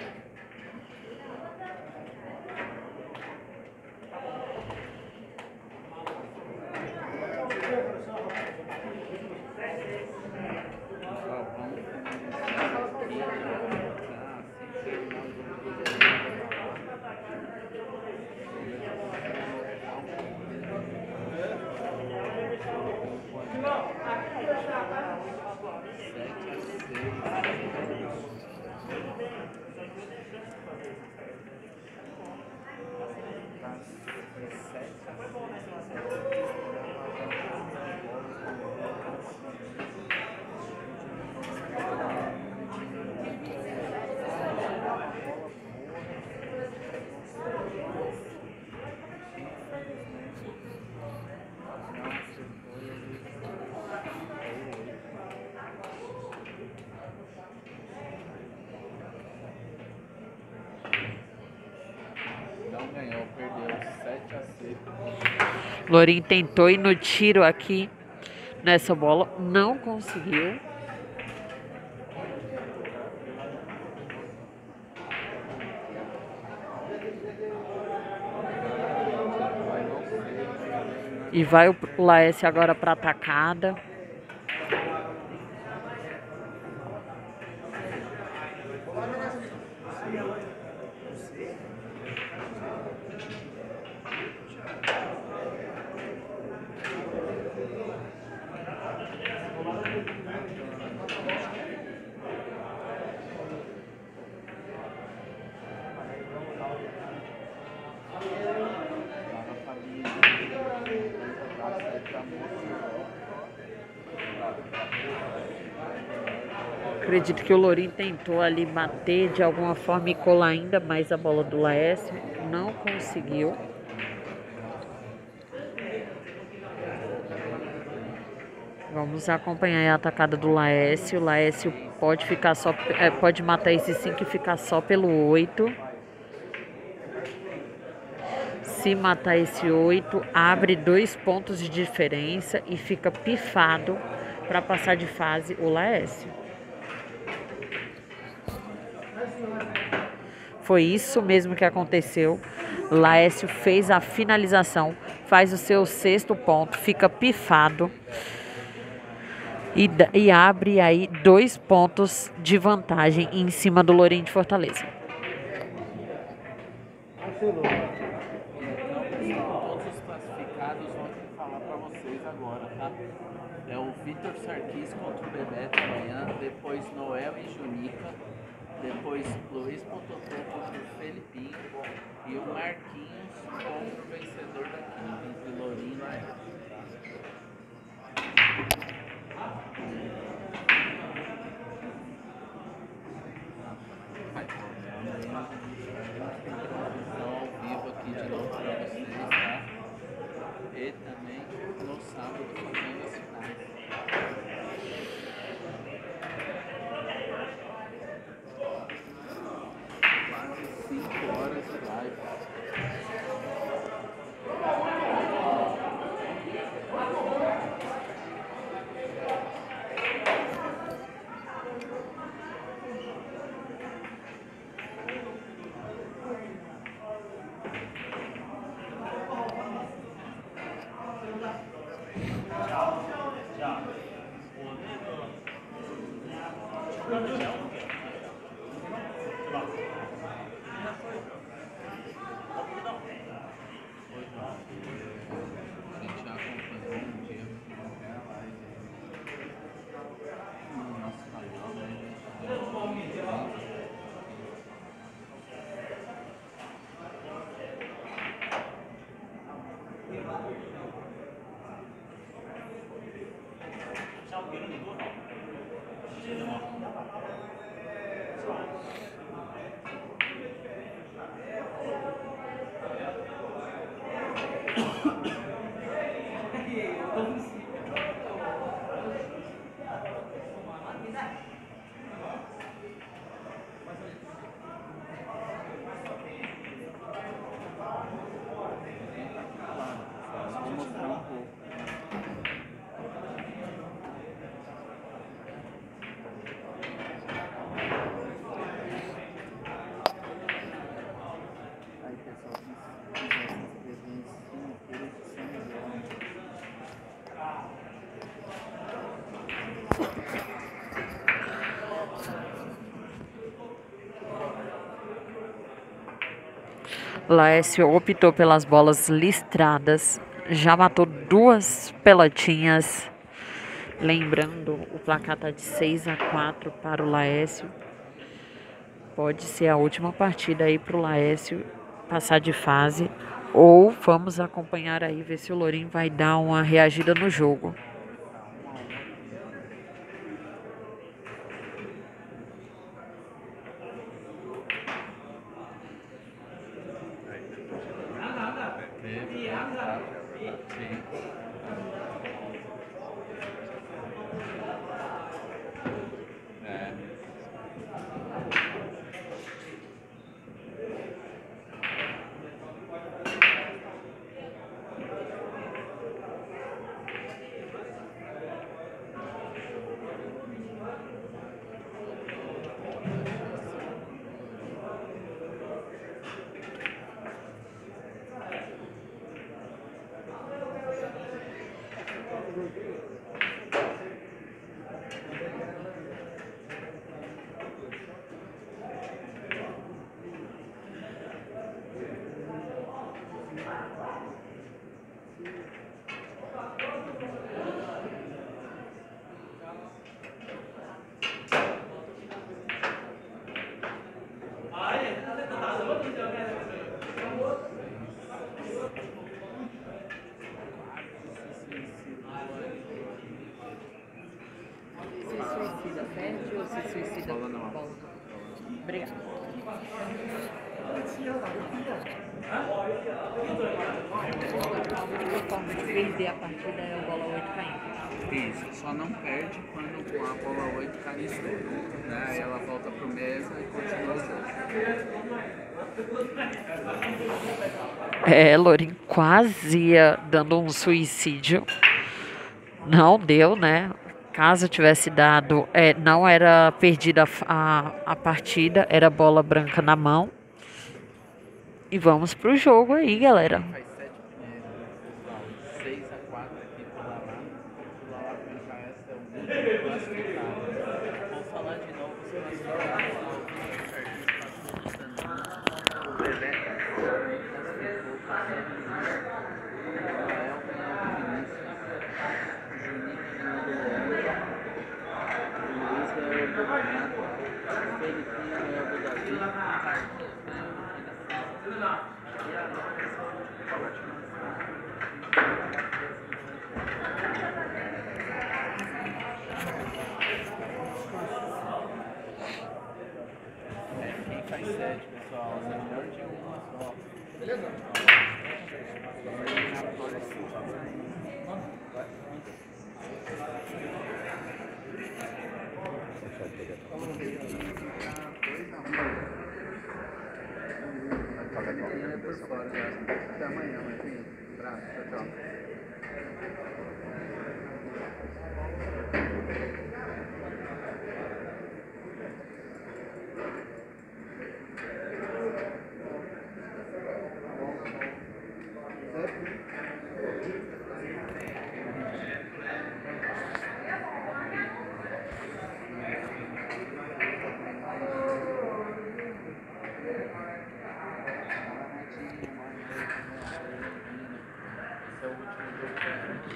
Não ganhou, perdeu sete a seis. Lorim tentou ir no tiro aqui nessa bola, não conseguiu. E vai o Laércio agora para atacada. Acredito que o Lorim tentou ali bater de alguma forma e colar ainda mais a bola do Laércio. Não conseguiu. Vamos acompanhar a atacada do Laércio. O Laércio pode ficar só, é, pode matar esse cinco e ficar só pelo oito. Se matar esse oito, abre dois pontos de diferença e fica pifado para passar de fase o Laércio. Foi isso mesmo que aconteceu. Laércio fez a finalização, faz o seu sexto ponto, fica pifado e, e abre aí dois pontos de vantagem em cima do Lorim de Fortaleza. Então, pessoal, todos os classificados vão falar pra vocês agora, tá? É o Vitor Sarkis contra o Bebeto amanhã, depois Noel e Junica, depois Luiz Pototô contra o Felipinho e o Marquinhos contra o vencedor daqui, entre Lourinho e Laércio. Ao vivo aqui de novo para vocês, tá? E também no sábado fazendo as finais. Quase cinco horas de live. A gente já acompanhou um dia a live no nosso canal, né? Vou mostrar um pouco. Aí, pessoal, se quiser se inscrever em cima, Feira de São Miguel. Laércio optou pelas bolas listradas, já matou duas pelotinhas. Lembrando, o placar está de seis a quatro para o Laércio. Pode ser a última partida aí para o Laércio passar de fase. Ou vamos acompanhar aí, ver se o Lourinho vai dar uma reagida no jogo. Bola não. Obrigada. A única forma de perder a partida é o bola oito caindo. Isso, só não perde quando a bola oito cai no estouro, né? Aí ela volta pro mesa e continua o jogo. É, Lourinho quase ia dando um suicídio. Não deu, né? Caso tivesse dado, é, não era perdida a, a partida, era bola branca na mão. E vamos pro jogo aí, galera. Faz sete primeiros, pessoal. seis a quatro aqui pro Lalá. O Lalá já essa é o último classificado. Vou falar de novo os classificados. O Bebeto É, quem faz sete, pessoal, é melhor de uma só. Beleza? É por fora, já. Até amanhã, mas enfim. Abraço, tchau, tchau. Esse é o último jogo que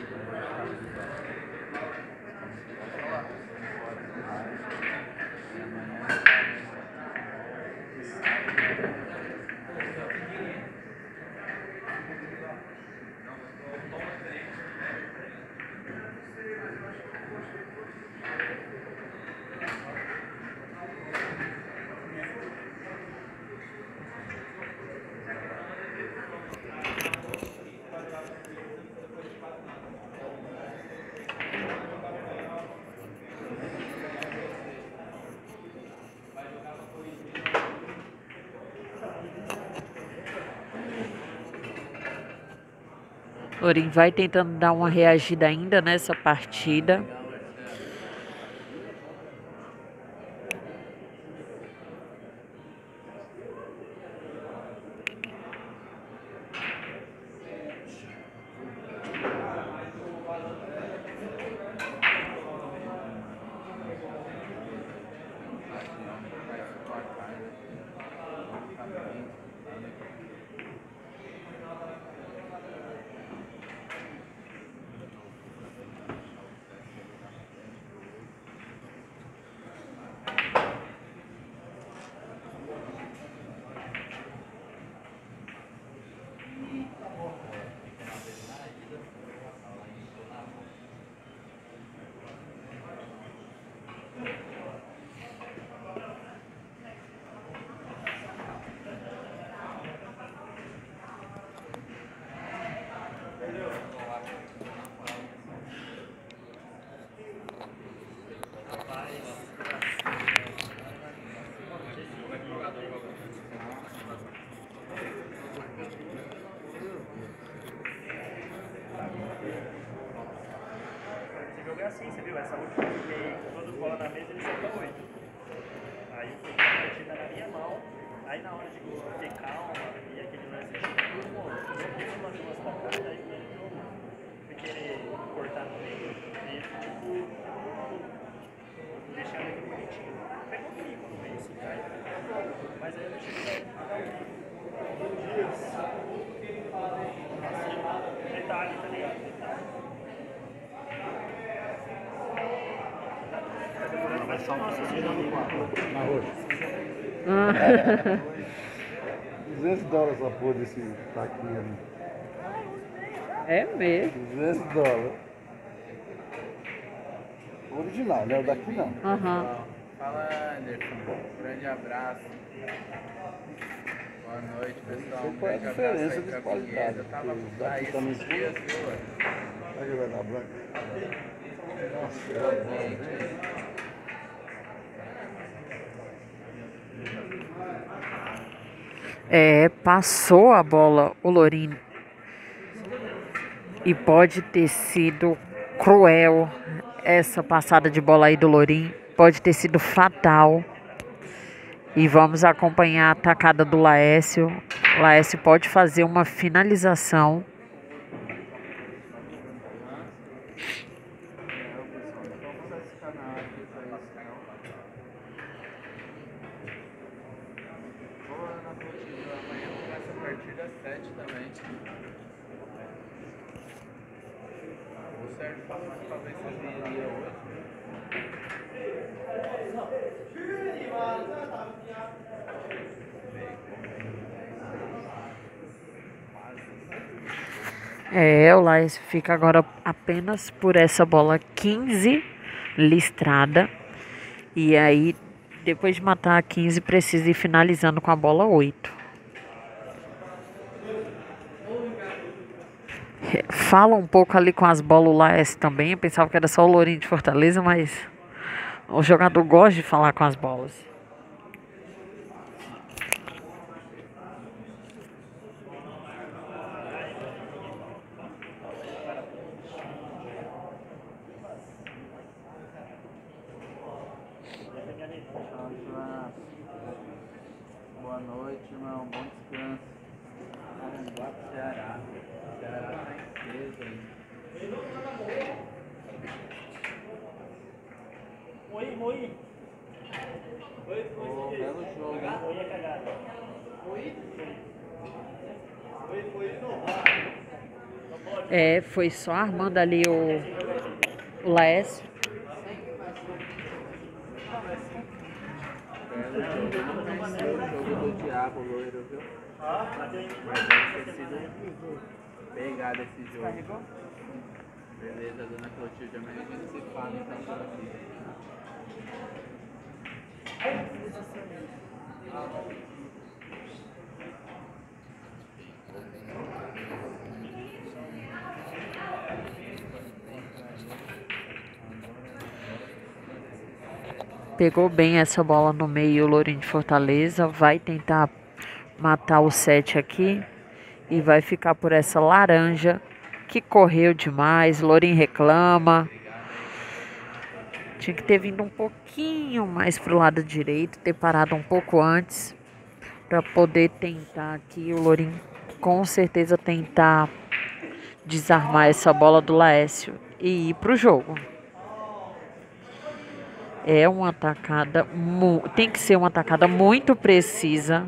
Lourinho vai tentando dar uma reagida ainda nessa partida. Esse jogo é assim, você viu? Essa última que tem todas bola na mesa, ele solta oito. Aí eu peguei a partida na minha mão, aí na hora de ter calma e aquele lance de pô, eu fiz umas duas tacadas, aí eu fui querer cortar no meio e deixar ele bonitinho. Pegou um pico no meio, assim, aí, mas aí eu deixei detalhe, tá ligado? Tá demorando mais só nossa, assim, Na roxa. duzentos dólares essa porra desse taquinho ali. É mesmo. duzentos dólares. O original, né? O daqui não. Aham. Fala, Anderson. Um grande abraço. Boa noite, pessoal. Sei Um qual é a grande diferença abraço aí de pra qualidade, Pinheiro. Eu tava porque por daqui aí também esses dias, viu, ué? Vai jogar na branca. Nossa, é bom. É, passou a bola o Lourinho. E pode ter sido cruel essa passada de bola aí do Lourinho. Pode ter sido fatal. E vamos acompanhar a atacada do Laércio. O Laércio pode fazer uma finalização. sete também. O Sérgio falou que talvez você viria hoje. É, o Laércio fica agora apenas por essa bola quinze listrada. E aí, depois de matar a quinze, precisa ir finalizando com a bola oito. Fala um pouco ali com as bolas o Laércio também. Eu pensava que era só o Lourinho de Fortaleza, mas o jogador gosta de falar com as bolas. Boa noite, irmão. Bom descanso. Vamos lá pro Ceará. O Ceará tá em peso aí. Moi, moi. Ô, belo jogo, hein? Moi é cagada. É, foi só armando ali o, o Laércio. Belo jogo. Eu não conheci o jogo do Diabo Loiro, viu? Mas deve ter sido pegado esse jogo. Beleza, dona Clotilde. Amanhã a gente se fala então por aqui. Pegou bem essa bola no meio o Lourinho de Fortaleza. Vai tentar matar o sete aqui. E vai ficar por essa laranja que correu demais. Lourinho reclama. Tinha que ter vindo um pouquinho mais pro lado direito. Ter parado um pouco antes. Para poder tentar aqui. O Lourinho com certeza tentar desarmar essa bola do Laércio. E ir pro jogo. É uma atacada, tem que ser uma atacada muito precisa.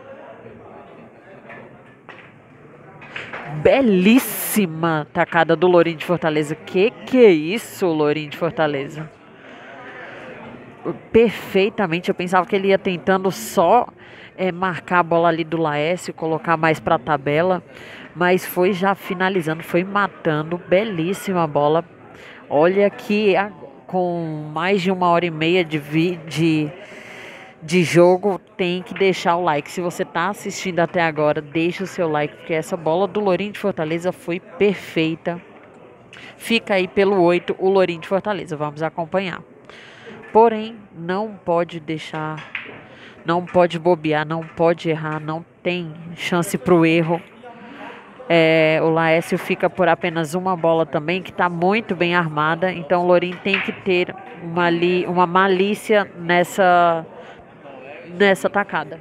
Belíssima atacada do Lourinho de Fortaleza. Que que é isso, Lourinho de Fortaleza? Perfeitamente, eu pensava que ele ia tentando só é, marcar a bola ali do Laércio, colocar mais para a tabela, mas foi já finalizando, foi matando. Belíssima bola. Olha que a com mais de uma hora e meia de, vi, de, de jogo, tem que deixar o like. Se você está assistindo até agora, deixa o seu like, porque essa bola do Lourinho de Fortaleza foi perfeita. Fica aí pelo oito o Lourinho de Fortaleza, vamos acompanhar. Porém, não pode deixar, não pode bobear, não pode errar, não tem chance para o erro. É, o Laércio fica por apenas uma bola também, que está muito bem armada. Então o Lourinho tem que ter uma, li, uma malícia nessa, nessa tacada.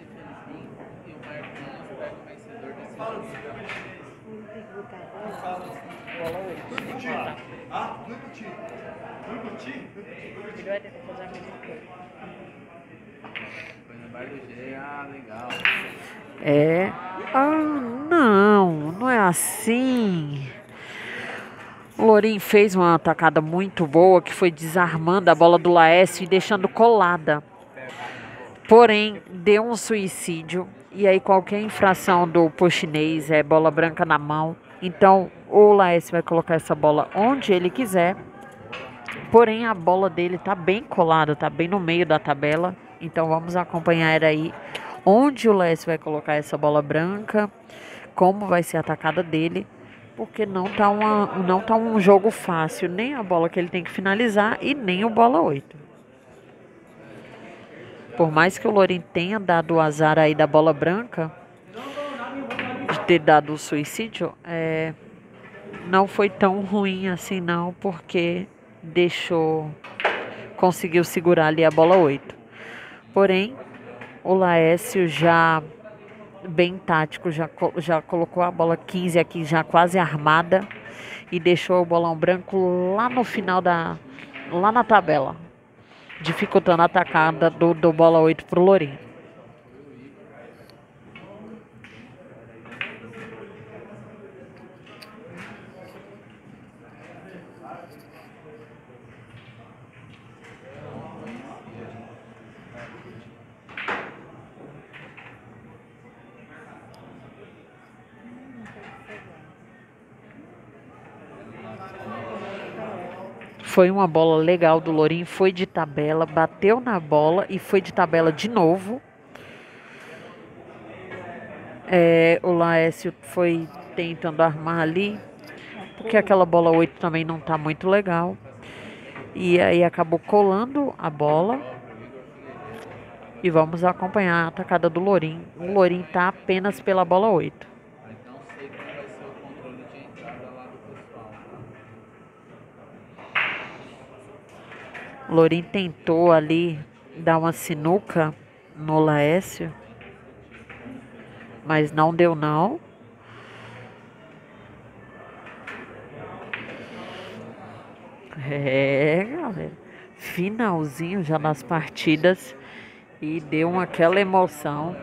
Foi no bar do G, ah, legal. É. Ah, não, não é assim. O Lourinho fez uma atacada muito boa, que foi desarmando a bola do Laércio e deixando colada. Porém, deu um suicídio. E aí qualquer infração do pochinês é bola branca na mão. Então o Laércio vai colocar essa bola onde ele quiser. Porém, a bola dele tá bem colada, tá bem no meio da tabela. Então vamos acompanhar aí onde o Laércio vai colocar essa bola branca, como vai ser a atacada dele, porque não tá, uma, não tá um jogo fácil, nem a bola que ele tem que finalizar e nem o bola oito. Por mais que o Lourinho tenha dado o azar aí da bola branca, de ter dado o suicídio, é, não foi tão ruim assim não, porque deixou, conseguiu segurar ali a bola oito. Porém, o Laércio já bem tático, já, já colocou a bola quinze aqui já quase armada e deixou o bolão branco lá no final da, lá na tabela, dificultando a atacada do, do bola oito para o Lourinho. Foi uma bola legal do Lourinho, foi de tabela, bateu na bola e foi de tabela de novo. É, o Laércio foi tentando armar ali, porque aquela bola oito também não tá muito legal. E aí acabou colando a bola. E vamos acompanhar a atacada do Lourinho. O Lourinho tá apenas pela bola oito. Mas não sei como vai ser o controle de entrada lá do pessoal, tá? O Lourinho tentou ali dar uma sinuca no Laércio, mas não deu não. É, galera, finalzinho já nas partidas e deu uma, aquela emoção.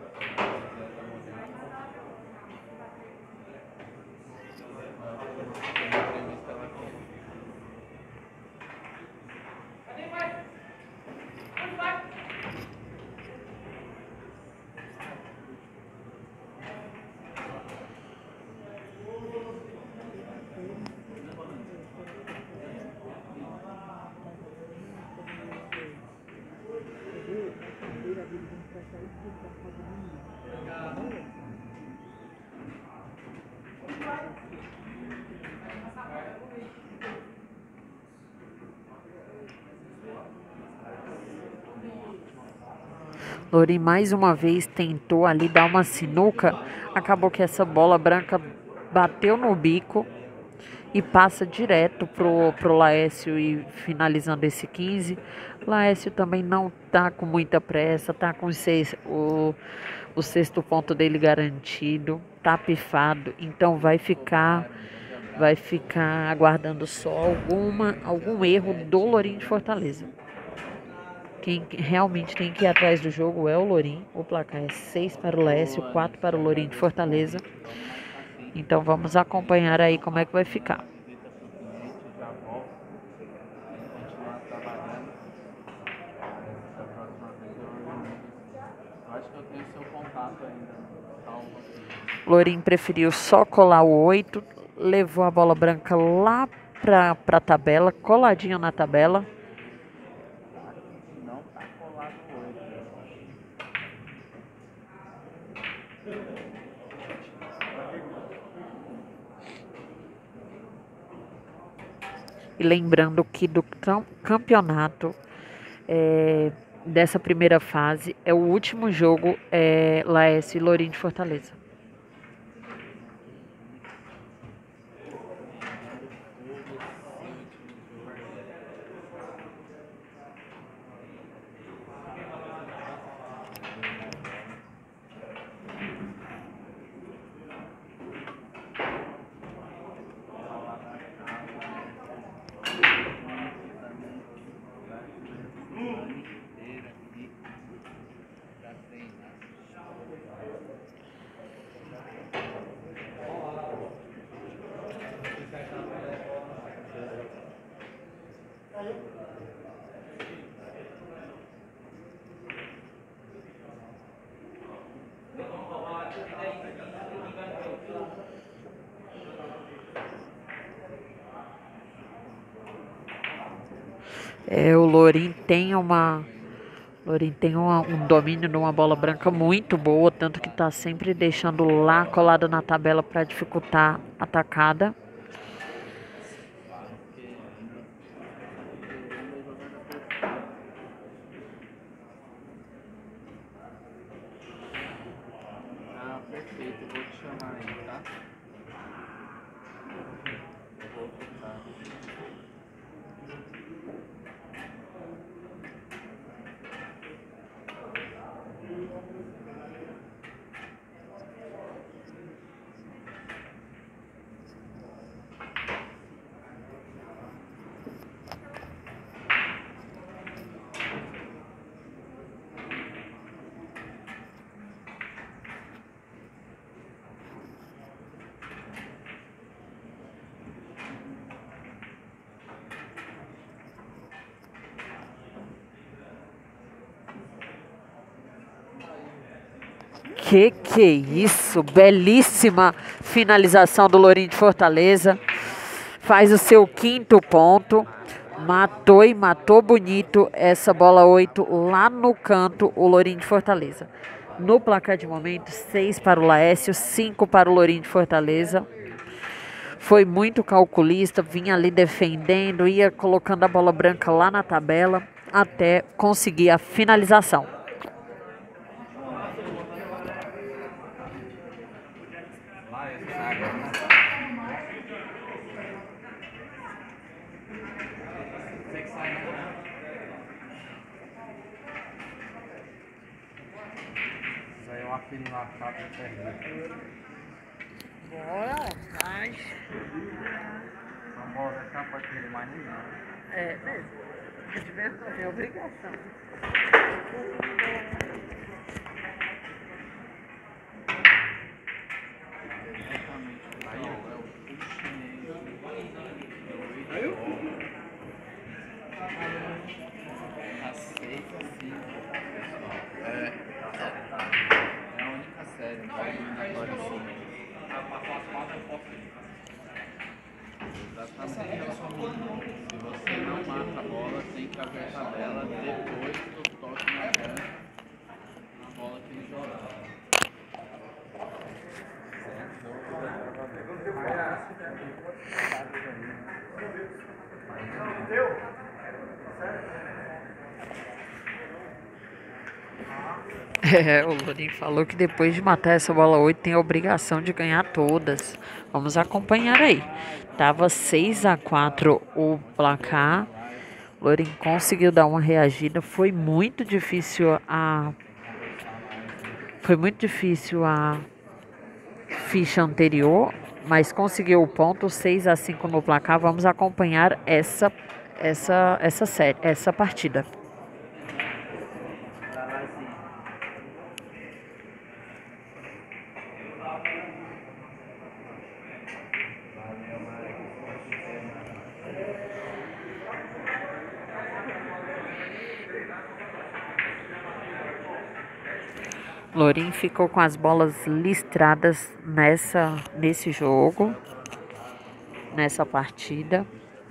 Lourinho mais uma vez tentou ali dar uma sinuca, acabou que essa bola branca bateu no bico e passa direto pro, pro Laércio e finalizando esse quinze. Laércio também não tá com muita pressa, tá com seis, o, o sexto ponto dele garantido, tá pifado, então vai ficar vai ficar aguardando só alguma, algum erro do Lourinho de Fortaleza. Quem realmente tem que ir atrás do jogo é o Lourinho. O placar é seis para o Laércio, quatro para o Lourinho de Fortaleza. Então vamos acompanhar aí como é que vai ficar. Lourinho preferiu só colar o oito, levou a bola branca lá para a tabela, coladinho na tabela. E lembrando que do campeonato, é, dessa primeira fase, é o último jogo, é, Laércio e Lourinho de Fortaleza. É, o Lourinho tem uma Lourinho tem uma, um domínio numa bola branca muito boa, tanto que está sempre deixando lá colado na tabela para dificultar a atacada. Ah, perfeito, vou te chamar aí, tá? Eu vou ficar. Que que é isso? Belíssima finalização do Lourinho de Fortaleza. Faz o seu quinto ponto. Matou e matou bonito essa bola oito lá no canto, o Lourinho de Fortaleza. No placar de momento, seis para o Laércio, cinco para o Lourinho de Fortaleza. Foi muito calculista, vinha ali defendendo, ia colocando a bola branca lá na tabela até conseguir a finalização. Isso aí é uma filha na capa perdida. Bora, mas... Não mora a capa aqui, mais ninguém. É mesmo. A diversão é obrigação. Aí, ó, é o chinês. Aceita sim, pessoal. É, é a única série, vai eliminatória sim. Exatamente. Se você não mata a bola, tem que abrir a tabela depois do toque na bola, na bola que ele joga. É, o Lourinho falou que depois de matar essa bola oito tem a obrigação de ganhar todas. Vamos acompanhar aí. Tava seis a quatro o placar. O Lourinho conseguiu dar uma reagida. Foi muito difícil a Foi muito difícil a ficha anterior, mas conseguiu o ponto. Seis a cinco no placar. Vamos acompanhar essa essa essa série, essa partida. Lourinho ficou com as bolas listradas nessa, nesse jogo, nessa partida.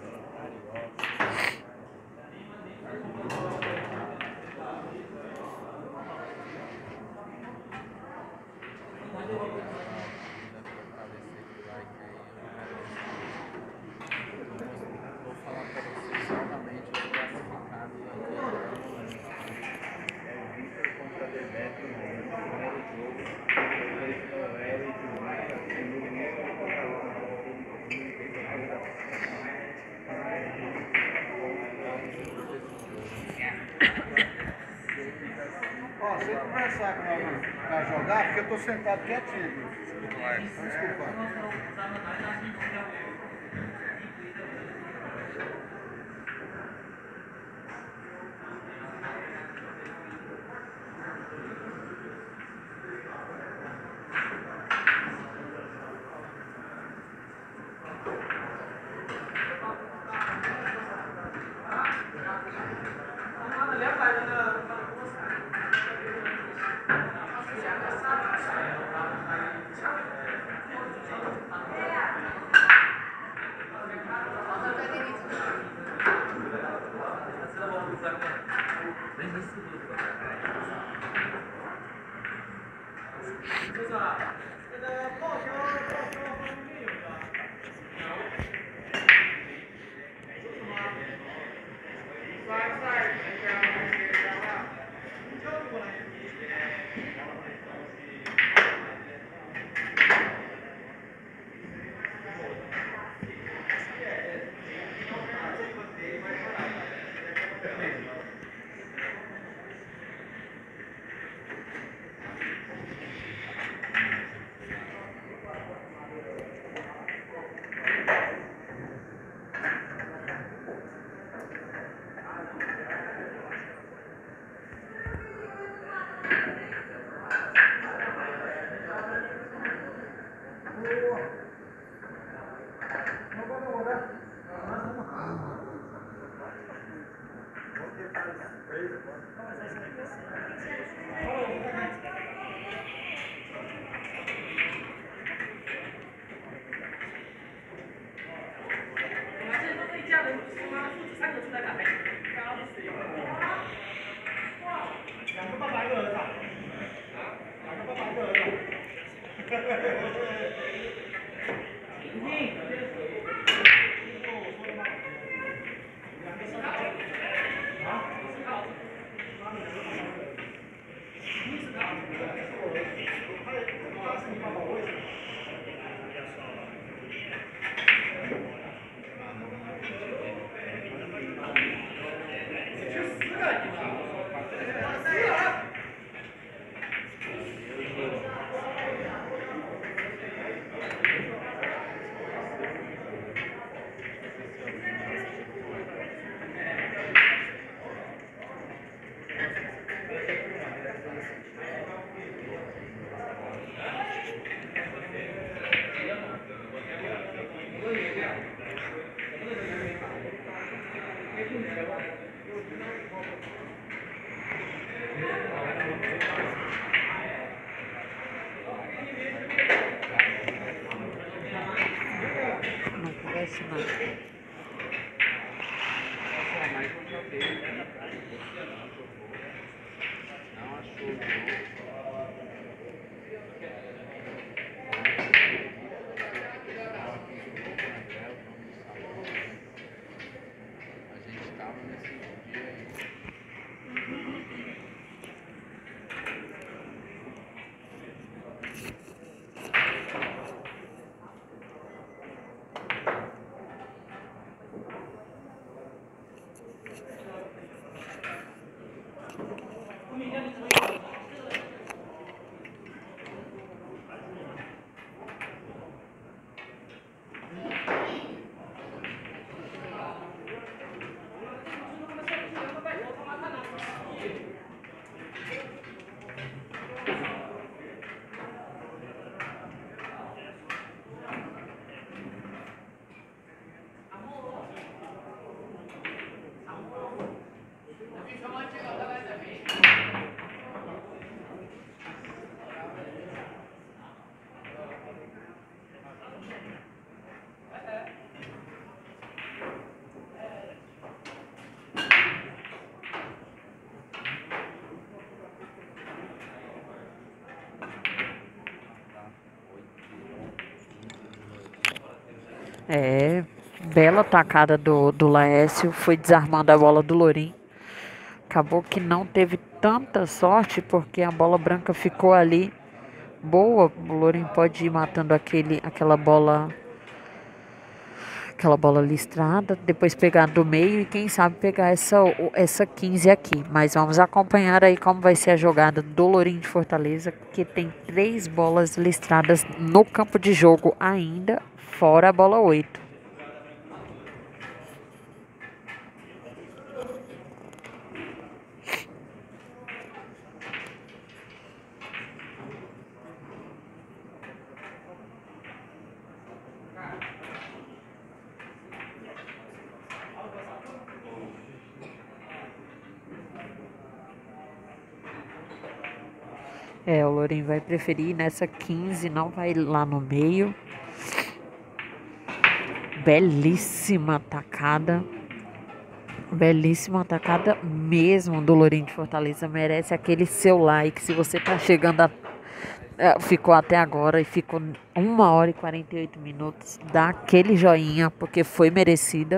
Ó, se eu conversar com ela pra jogar, porque eu tô sentado quietinho. Desculpa. Não conversa nada. Mas eu já teve, né? Não achou o jogo. A gente estava nesse dia aí. É, bela tacada do, do Laércio, foi desarmando a bola do Lorim. Acabou que não teve tanta sorte porque a bola branca ficou ali boa. O Lorim pode ir matando aquele, aquela bola, aquela bola listrada, depois pegar do meio e quem sabe pegar essa, essa quinze aqui. Mas vamos acompanhar aí como vai ser a jogada do Lorim de Fortaleza, que tem três bolas listradas no campo de jogo ainda, fora a bola oito. É, o Lorim vai preferir nessa quinze, não vai lá no meio. Belíssima tacada. Belíssima tacada mesmo do Lorim de Fortaleza. Merece aquele seu like. Se você tá chegando a, é, ficou até agora e ficou uma hora e quarenta e oito minutos, dá aquele joinha, porque foi merecida.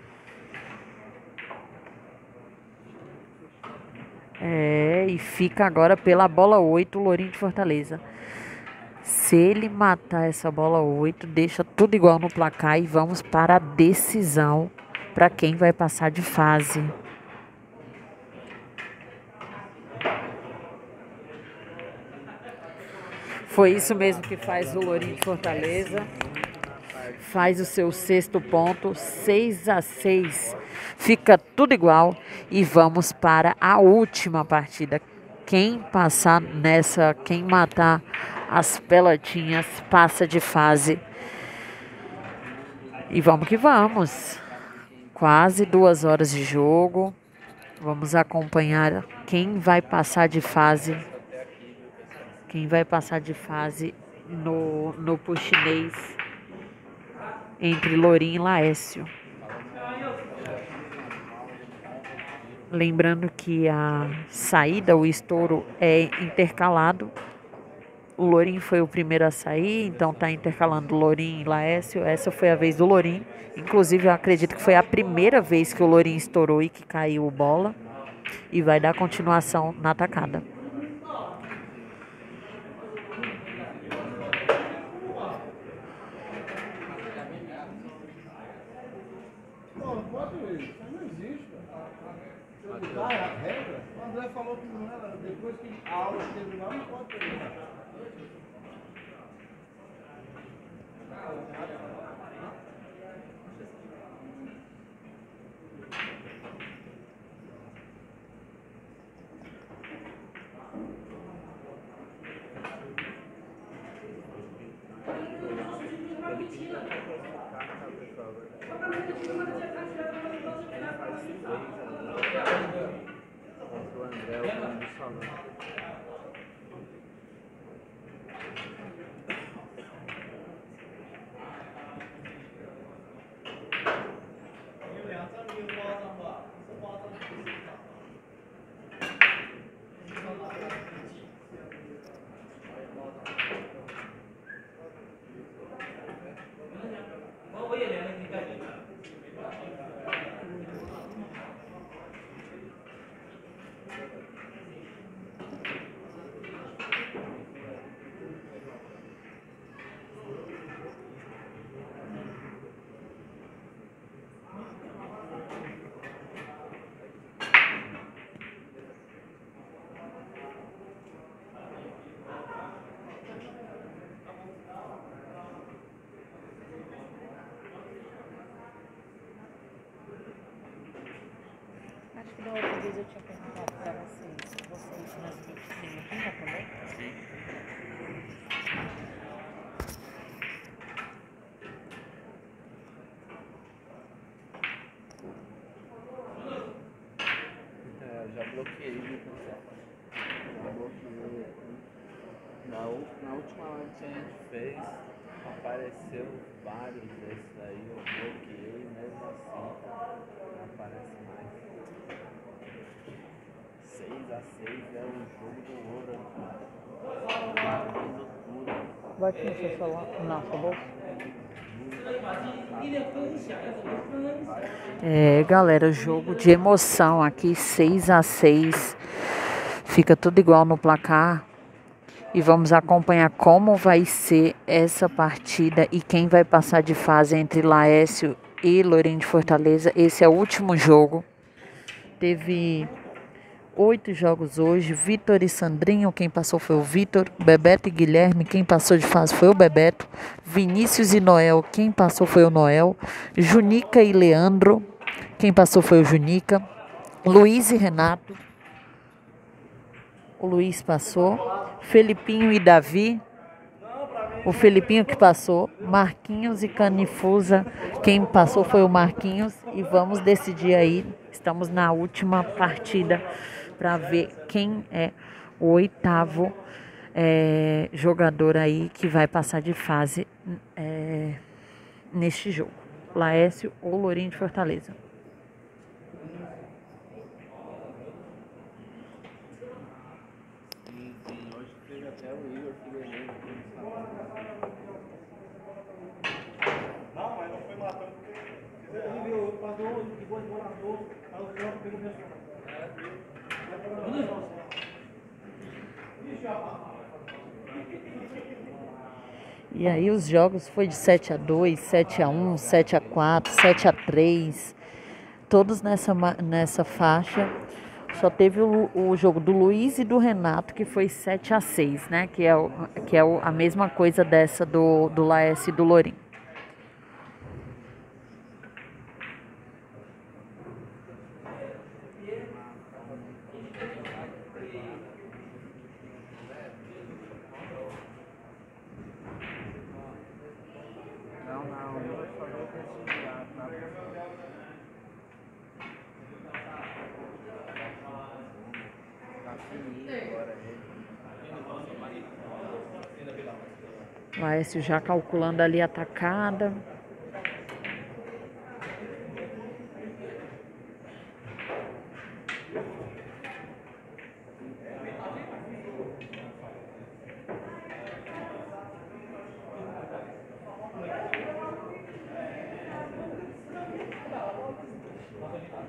É, e fica agora pela bola oito, o Lorim de Fortaleza. Se ele matar essa bola oito, deixa tudo igual no placar e vamos para a decisão para quem vai passar de fase. Foi isso mesmo que faz o Lorim de Fortaleza. Faz o seu sexto ponto, seis a seis. Fica tudo igual e vamos para a última partida. Quem passar nessa, quem matar as pelotinhas, passa de fase. E vamos que vamos. Quase duas horas de jogo. Vamos acompanhar quem vai passar de fase. Quem vai passar de fase no, no puxinês entre Lorim e Laércio. Lembrando que a saída, o estouro é intercalado. O Lourinho foi o primeiro a sair, então tá intercalando Lourinho e Laércio. Essa foi a vez do Lourinho. Inclusive, eu acredito que foi a primeira vez que o Lourinho estourou e que caiu bola. E vai dar continuação na atacada. Não, pode ir. Não existe. Cara, a regra, o André falou que não era. Depois que a aula teve lá, não pode ter. Contra o André, o nome do salão. Acho que da outra vez eu tinha perguntado pra vocês se vocês nas vinte tinham também. Sim. É, eu já bloqueei, viu, pessoal? Já bloqueei aqui. Na, u- na última live que a gente fez, apareceu vários desses aí, eu bloqueei, mesmo assim, não aparece mais. seis a seis é o jogo do ouro, cara. Fazendo tudo. Vai aqui no seu celular, na sua bolsa. É, galera, jogo de emoção aqui, seis a seis. Fica tudo igual no placar. E vamos acompanhar como vai ser essa partida e quem vai passar de fase entre Laércio e Lourinho de Fortaleza. Esse é o último jogo. Teve oito jogos hoje. Vitor e Sandrinho, quem passou foi o Vitor. Bebeto e Guilherme, quem passou de fase foi o Bebeto. Vinícius e Noel, quem passou foi o Noel. Junica e Leandro, quem passou foi o Junica. Luiz e Renato, o Luiz passou. Felipinho e Davi, o Felipinho que passou. Marquinhos e Canifusa, quem passou foi o Marquinhos. E vamos decidir aí, estamos na última partida para ver quem é o oitavo é, jogador aí que vai passar de fase é, neste jogo. Laércio ou Lourinho de Fortaleza. Sim, sim, hoje teve até o Igor Figueiredo aqui no salão. Não, mas não foi matando porque Ele viu, passou, ficou embolador, aí o campo pegou minha chama. E aí os jogos foi de sete a dois, sete a um, sete a quatro, sete a três, todos nessa, ma- nessa faixa. Só teve o, o jogo do Luiz e do Renato, que foi sete a seis, né? Que é, o, que é o- a mesma coisa dessa do, do Laércio e do Lourinho. Não, não, eu vou fazer vestibular, tá? Tá fininho agora ele. Laércio já calculando ali a tacada.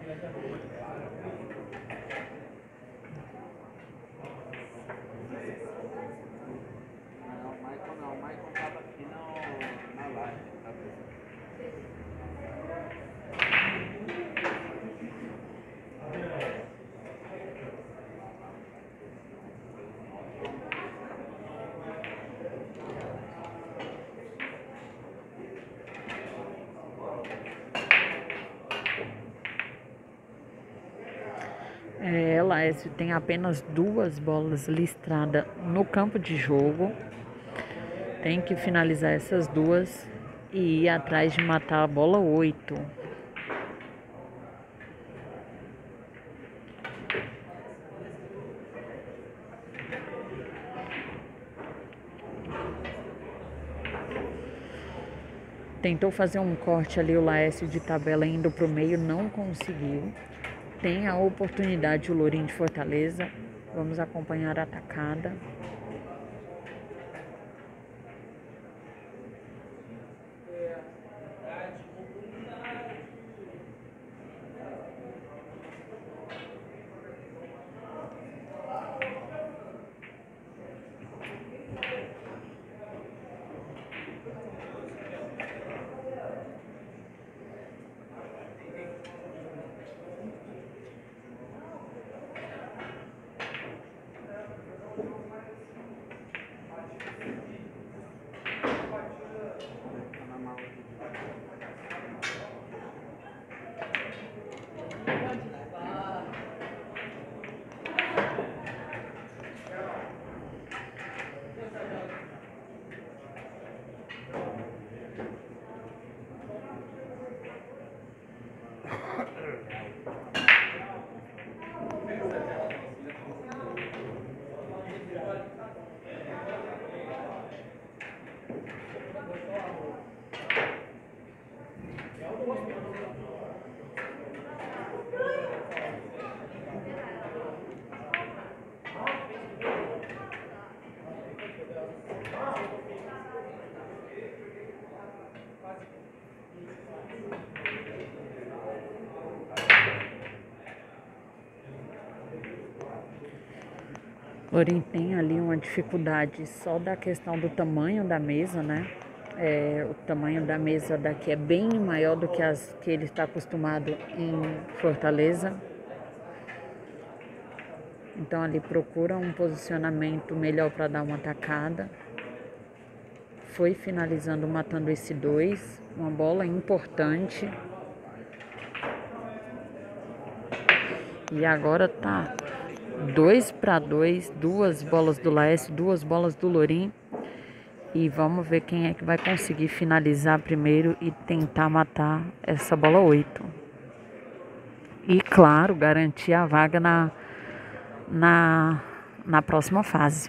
Não, o Michael não, o Michael tava aqui no, na live, tá vendo? É, Laércio tem apenas duas bolas listradas no campo de jogo. Tem que finalizar essas duas e ir atrás de matar a bola oito. Tentou fazer um corte ali o Laércio de tabela indo para o meio, não conseguiu. Tem a oportunidade o Lourinho de Fortaleza. Vamos acompanhar a atacada. Lourinho tem ali uma dificuldade só da questão do tamanho da mesa, né? É, o tamanho da mesa daqui é bem maior do que as que ele está acostumado em Fortaleza. Então ali procura um posicionamento melhor para dar uma tacada. Foi finalizando, matando esse dois. Uma bola importante. E agora tá dois para dois, duas bolas do Laércio, duas bolas do Lourinho. E vamos ver quem é que vai conseguir finalizar primeiro e tentar matar essa bola oito. E claro, garantir a vaga na, na, na próxima fase.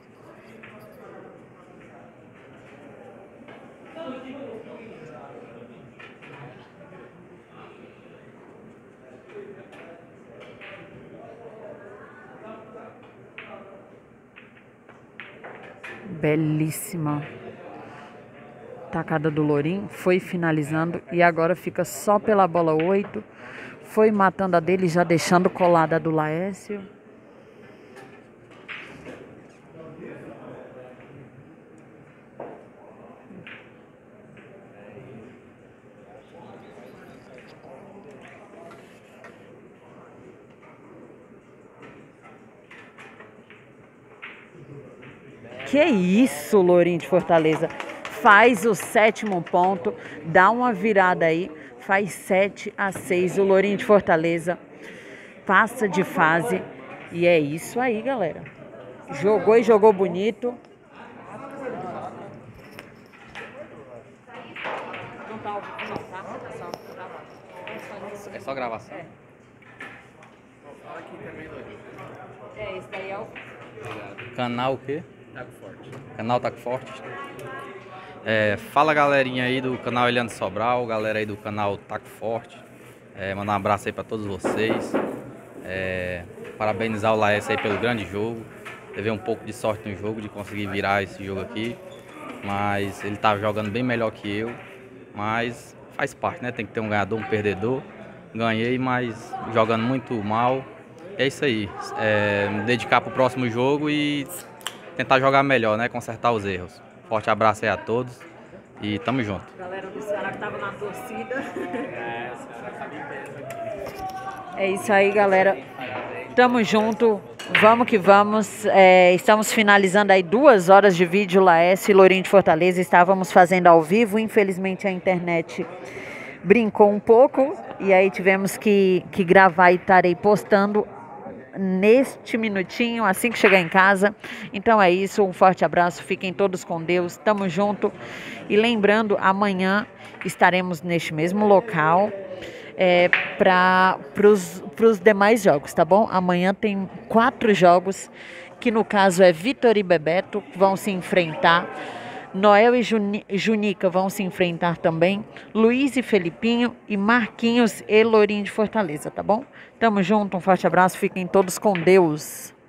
Belíssima tacada do Lourinho, foi finalizando e agora fica só pela bola oito. Foi matando a dele, já deixando colada a do Laércio. Que isso, Lourinho de Fortaleza. Faz o sétimo ponto, dá uma virada aí, faz sete a seis. O Lourinho de Fortaleza passa de fase. E é isso aí, galera. Jogou e jogou bonito. É só gravação? É. Fala aqui também, Lourinho. É, esse daí é o... Obrigado. Canal o quê? Taco Forte. Canal Taco Forte. É, fala galerinha aí do canal Eliane Sobral, galera aí do canal Taco Forte. É, mandar um abraço aí pra todos vocês. É, parabenizar o Laércio aí pelo grande jogo. Teve um pouco de sorte no jogo, de conseguir virar esse jogo aqui. Mas ele tá jogando bem melhor que eu. Mas faz parte, né? Tem que ter um ganhador, um perdedor. ganhei, mas jogando muito mal. É isso aí, é, me dedicar pro próximo jogo e tentar jogar melhor, né? Consertar os erros. Forte abraço aí a todos e tamo junto. Galera do Ceará que tava na torcida. É isso aí, galera. Tamo junto. Vamos que vamos. É, estamos finalizando aí duas horas de vídeo Laércio e Lourinho de Fortaleza. Estávamos fazendo ao vivo. Infelizmente a internet brincou um pouco. E aí tivemos que, que gravar e estarei postando neste minutinho, assim que chegar em casa. Então é isso, um forte abraço, fiquem todos com Deus, tamo junto. E lembrando, amanhã estaremos neste mesmo local é, para os demais jogos, tá bom? Amanhã tem quatro jogos, que no caso é Vitor e Bebeto, que vão se enfrentar. Noel e Juni, Junica vão se enfrentar também. Luiz e Felipinho e Marquinhos e Lourinho de Fortaleza, tá bom? Tamo junto, um forte abraço, fiquem todos com Deus.